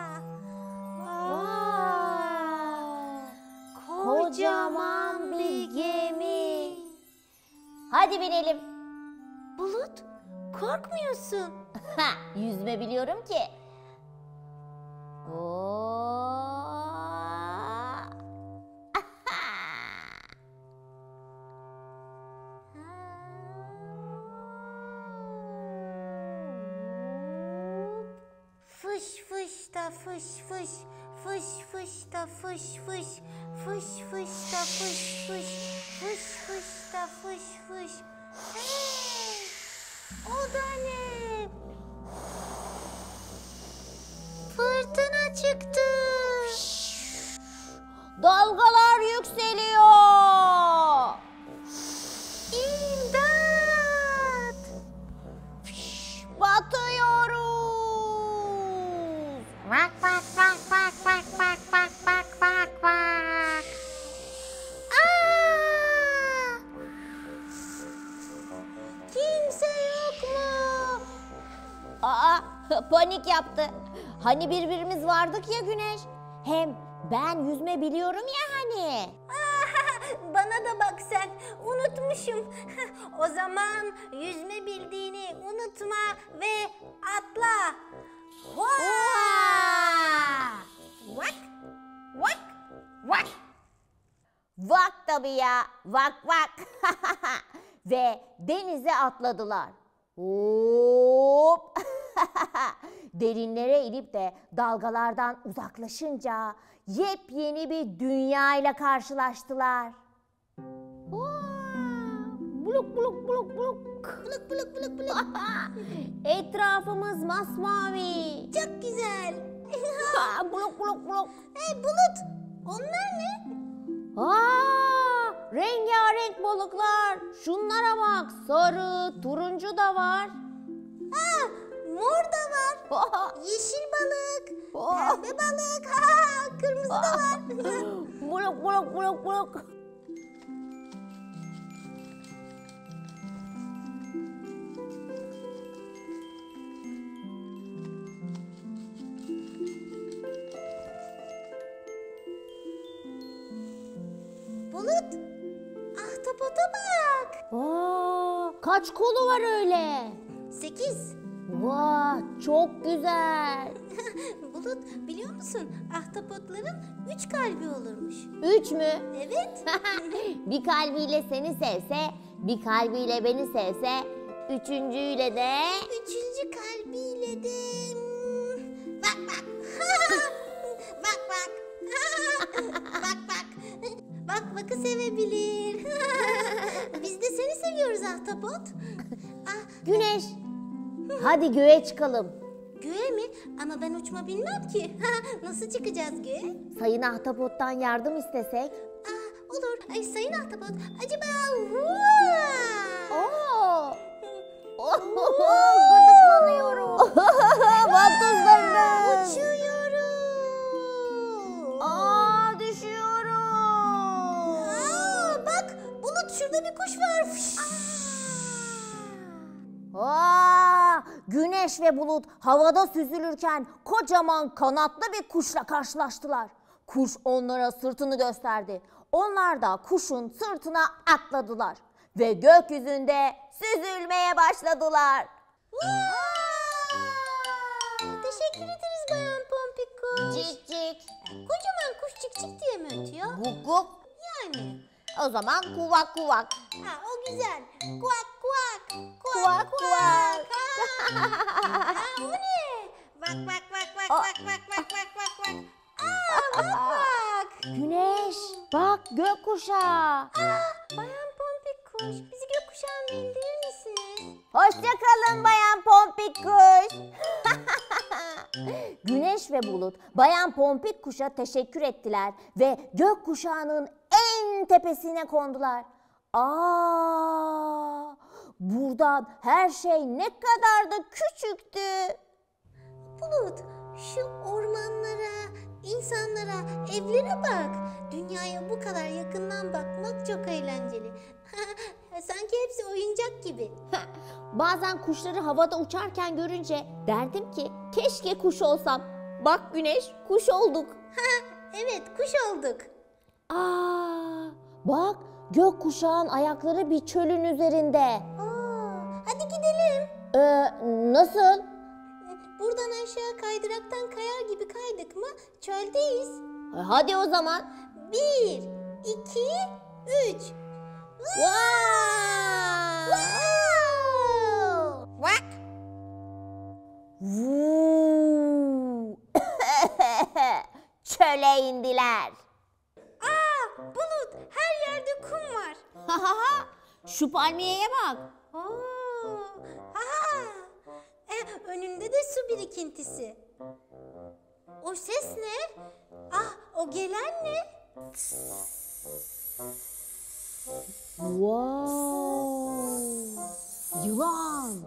Vay, kocaman bir gemi. Hadi binelim. Bulut, korkmuyorsun. Ha, yüzme biliyorum ki. Oo. Fış fış da fış fış, fış fış da fış fış, fış fış da fış fış, fış fış da fış fış. Hey, o da ne? çıktı. Dalgalar yükseliyor. İmdat! Batıyoruz. Bak bak bak bak bak bak bak bak bak bak. Aa! Kimse yok mu? Aa, panik yaptı. Hani birbirimiz vardık ya Güneş. Hem ben yüzme biliyorum ya hani. Bana da bak sen, unutmuşum. O zaman yüzme bildiğini unutma ve atla. Vak, vak, vak. Vak tabii ya, vak vak. Ve denize atladılar. Hop. Derinlere inip de dalgalardan uzaklaşınca yepyeni bir dünya ile karşılaştılar. Buluk buluk buluk buluk. Buluk buluk buluk buluk. Etrafımız masmavi. Çok güzel. Buluk buluk buluk. Hey Bulut, onlar ne? Aa, rengarenk balıklar. Şunlara bak. Sarı, turuncu da var. Aa, mor da var. Yeşil balık, pembe balık, ha, kırmızı da var. Buluk buluk buluk buluk. Bulut, ahtapota bak. Aa, kaç kolu var öyle? Sekiz. Vay, çok güzel. Bulut, biliyor musun? Ahtapotların üç kalbi olurmuş. Üç mü? Evet. Bir kalbiyle seni sevse, bir kalbiyle beni sevse, üçüncüyle de... Üçüncü kalbiyle de... hmm, Bak bak. Bak bak. Bak bak. Bak bakı sevebilir. Biz de seni seviyoruz ahtapot. Ah, Güneş, hadi göğe çıkalım. göğe mi? Ama ben uçma bilmem ki. Nasıl çıkacağız göğe? Sayın Ahtapot'tan yardım istesek. Ah, olur. Ay sayın ahtapot. Acaba... Oo! Gıdıklanıyorum. Vantuzlarını. Uçuyorum. Aa, düşüyorum. Aa, bak Bulut şurada bir kuş var. Fış. Aa, Güneş ve Bulut havada süzülürken kocaman kanatlı bir kuşla karşılaştılar. Kuş onlara sırtını gösterdi. Onlar da kuşun sırtına atladılar ve gökyüzünde süzülmeye başladılar. Teşekkür ederiz Bayan Pompik kuş. Cik cik. Kocaman kuş cik cik diye mi ötüyor? Guk guk. Yani. O zaman kuvak kuvak. Ha, o güzel. Kuak kuak. Kuak Kuak kuak. kuak. Ha, ha, o ne? Bak bak bak bak bak bak bak bak bak bak. Aa, bak bak. Güneş, bak gökkuşağı. Aa, Bayan Pompik kuş, bizi gökkuşağına indirir misiniz? Hoşça kalın Bayan Pompik kuş. Güneş ve Bulut Bayan Pompik kuşa teşekkür ettiler ve gökkuşağının en tepesine kondular. Aa, buradan her şey ne kadar da küçüktü. Bulut, şu ormanlara, insanlara, evlere bak. Dünyaya bu kadar yakından bakmak çok eğlenceli. Sanki hepsi oyuncak gibi. Bazen kuşları havada uçarken görünce derdim ki keşke kuş olsam. Bak Güneş, kuş olduk. Evet, kuş olduk. Aa, bak gökkuşağın ayakları bir çölün üzerinde. Aa, hadi gidelim. Ee, nasıl? Buradan aşağı kaydıraktan kayar gibi kaydık mı çöldeyiz. Hadi o zaman. Bir, iki, üç. Wow! Bak. Vuu! Çöle indiler. Aa, Bulut, her yerde kum var. Ha ha ha! Şu palmiyeye bak. Aa, ha. E, önünde de su birikintisi. O ses ne? Ah, o gelen ne? Wow! Yılan!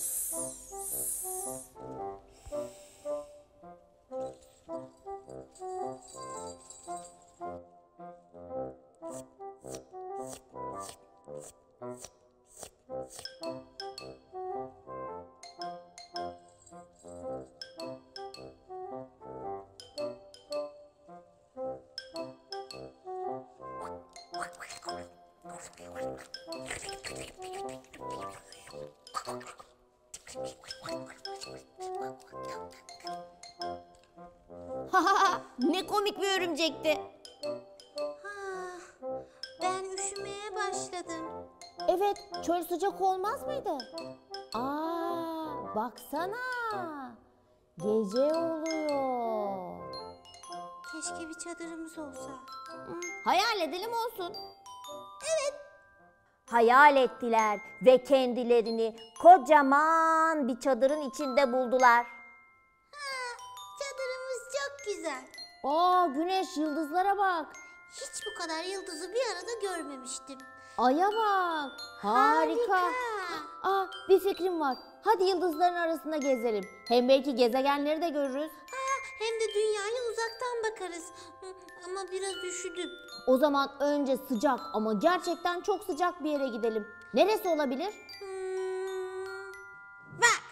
Ne komik bir örümcekti. Ah, ben üşümeye başladım. Evet, çöl sıcak olmaz mıydı? Aa, baksana. Gece oluyor. Keşke bir çadırımız olsa. Hayal edelim olsun. Evet. Hayal ettiler ve kendilerini kocaman bir çadırın içinde buldular. Çadırımız çok güzel. Aa, güneş, yıldızlara bak. Hiç bu kadar yıldızı bir arada görmemiştim. Aya bak. Harika. Aa, bir fikrim var. Hadi yıldızların arasında gezelim. Hem belki gezegenleri de görürüz. Ha, hem de dünyaya uzaktan bakarız. Hı, ama biraz üşüdüm. O zaman önce sıcak ama gerçekten çok sıcak bir yere gidelim. Neresi olabilir? Hmm, bak.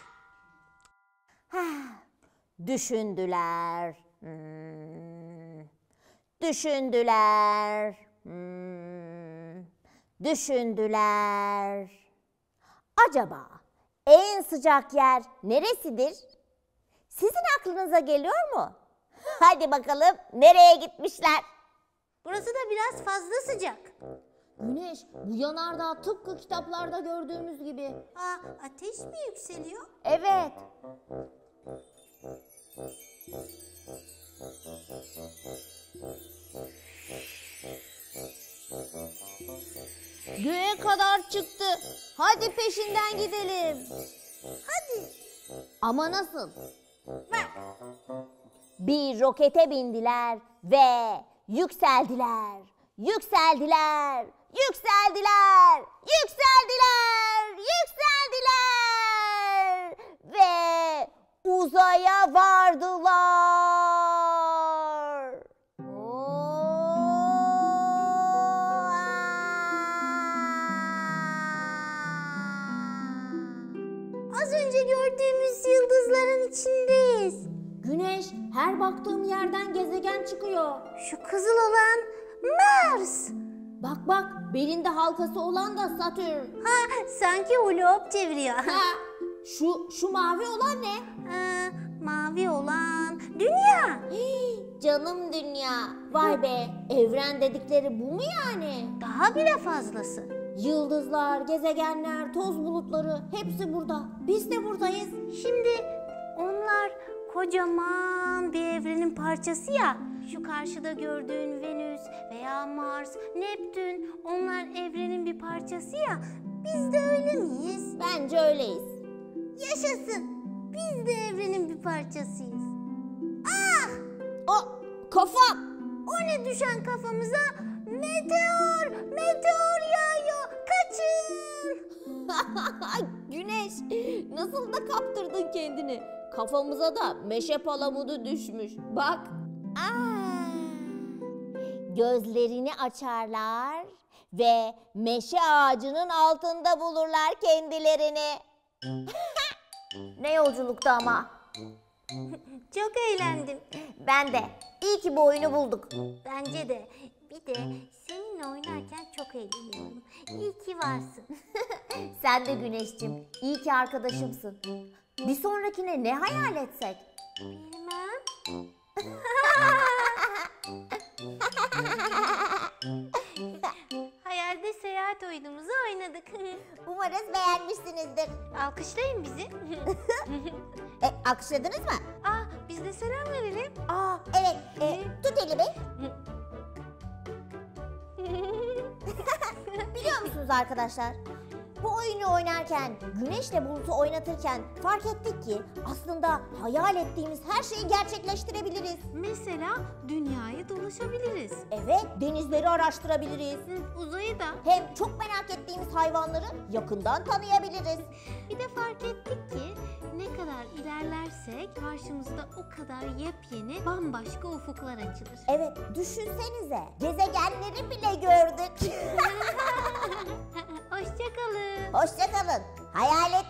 Düşündüler. Hmm. Düşündüler. Hmm. Düşündüler. Acaba en sıcak yer neresidir? Sizin aklınıza geliyor mu? Hadi bakalım nereye gitmişler? Burası da biraz fazla sıcak. Güneş, bu yanardağ tıpkı kitaplarda gördüğümüz gibi. Aa, ateş mi yükseliyor? Evet. Göğe kadar çıktı. Hadi peşinden gidelim. Hadi. Ama nasıl? Bir rokete bindiler ve yükseldiler. Yükseldiler. Yükseldiler. Yükseldiler. Yükseldiler. Ve uzaya vardılar. Az önce gördüğümüz yıldızların içindeyiz. Güneş, her baktığım yerden gezegen çıkıyor. Şu kızıl olan Mars. Bak bak, belinde halkası olan da Satürn. Ha, sanki hula çeviriyor. Ha, şu şu mavi olan ne? Aa, mavi olan Dünya. Hii, canım dünya. Vay be, evren dedikleri bu mu yani? Daha bile fazlası. Yıldızlar, gezegenler, toz bulutları hepsi burada. Biz de buradayız. Şimdi onlar kocaman bir evrenin parçası ya. Şu karşıda gördüğün Venüs veya Mars, Neptün, onlar evrenin bir parçası ya. Biz de öyle miyiz? Bence öyleyiz. Yaşasın. Biz de evrenin bir parçasıyız. Ah! O kafam. O ne düşen kafamıza? Meteor! Meteor yağıyor! Kaçın! Güneş, nasıl da kaptırdın kendini. Kafamıza da meşe palamudu düşmüş. Bak. Aa, gözlerini açarlar ve meşe ağacının altında bulurlar kendilerini. Ne yolculuktu ama. Çok eğlendim. Ben de. İyi ki bu oyunu bulduk. Bence de. Bir de seninle oynarken çok eğleniyorum. İyi ki varsın. Sen de Güneşciğim. İyi ki arkadaşımsın. Bir sonrakine ne hayal etsek? Bilmem. Hayalde seyahat oyunumuzu oynadık. Umarız beğenmişsinizdir. Alkışlayın bizi. E, alkışladınız mı? Aa, biz de selam verelim. Aa, evet. E, tut elimi. Biliyor musunuz arkadaşlar? Bu oyunu oynarken, güneşle bulutu oynatırken fark ettik ki aslında hayal ettiğimiz her şeyi gerçekleştirebiliriz. Mesela dünyayı dolaşabiliriz. Evet, denizleri araştırabiliriz. Uzayı da. Hem çok merak ettiğimiz hayvanları yakından tanıyabiliriz. Bir de fark ettik ki ne kadar ilerlersek karşımızda o kadar yepyeni bambaşka ufuklar açılır. Evet, düşünsenize. Gezegenleri bile gördük. Hoşça kalın. Hoşça kalın. Hayal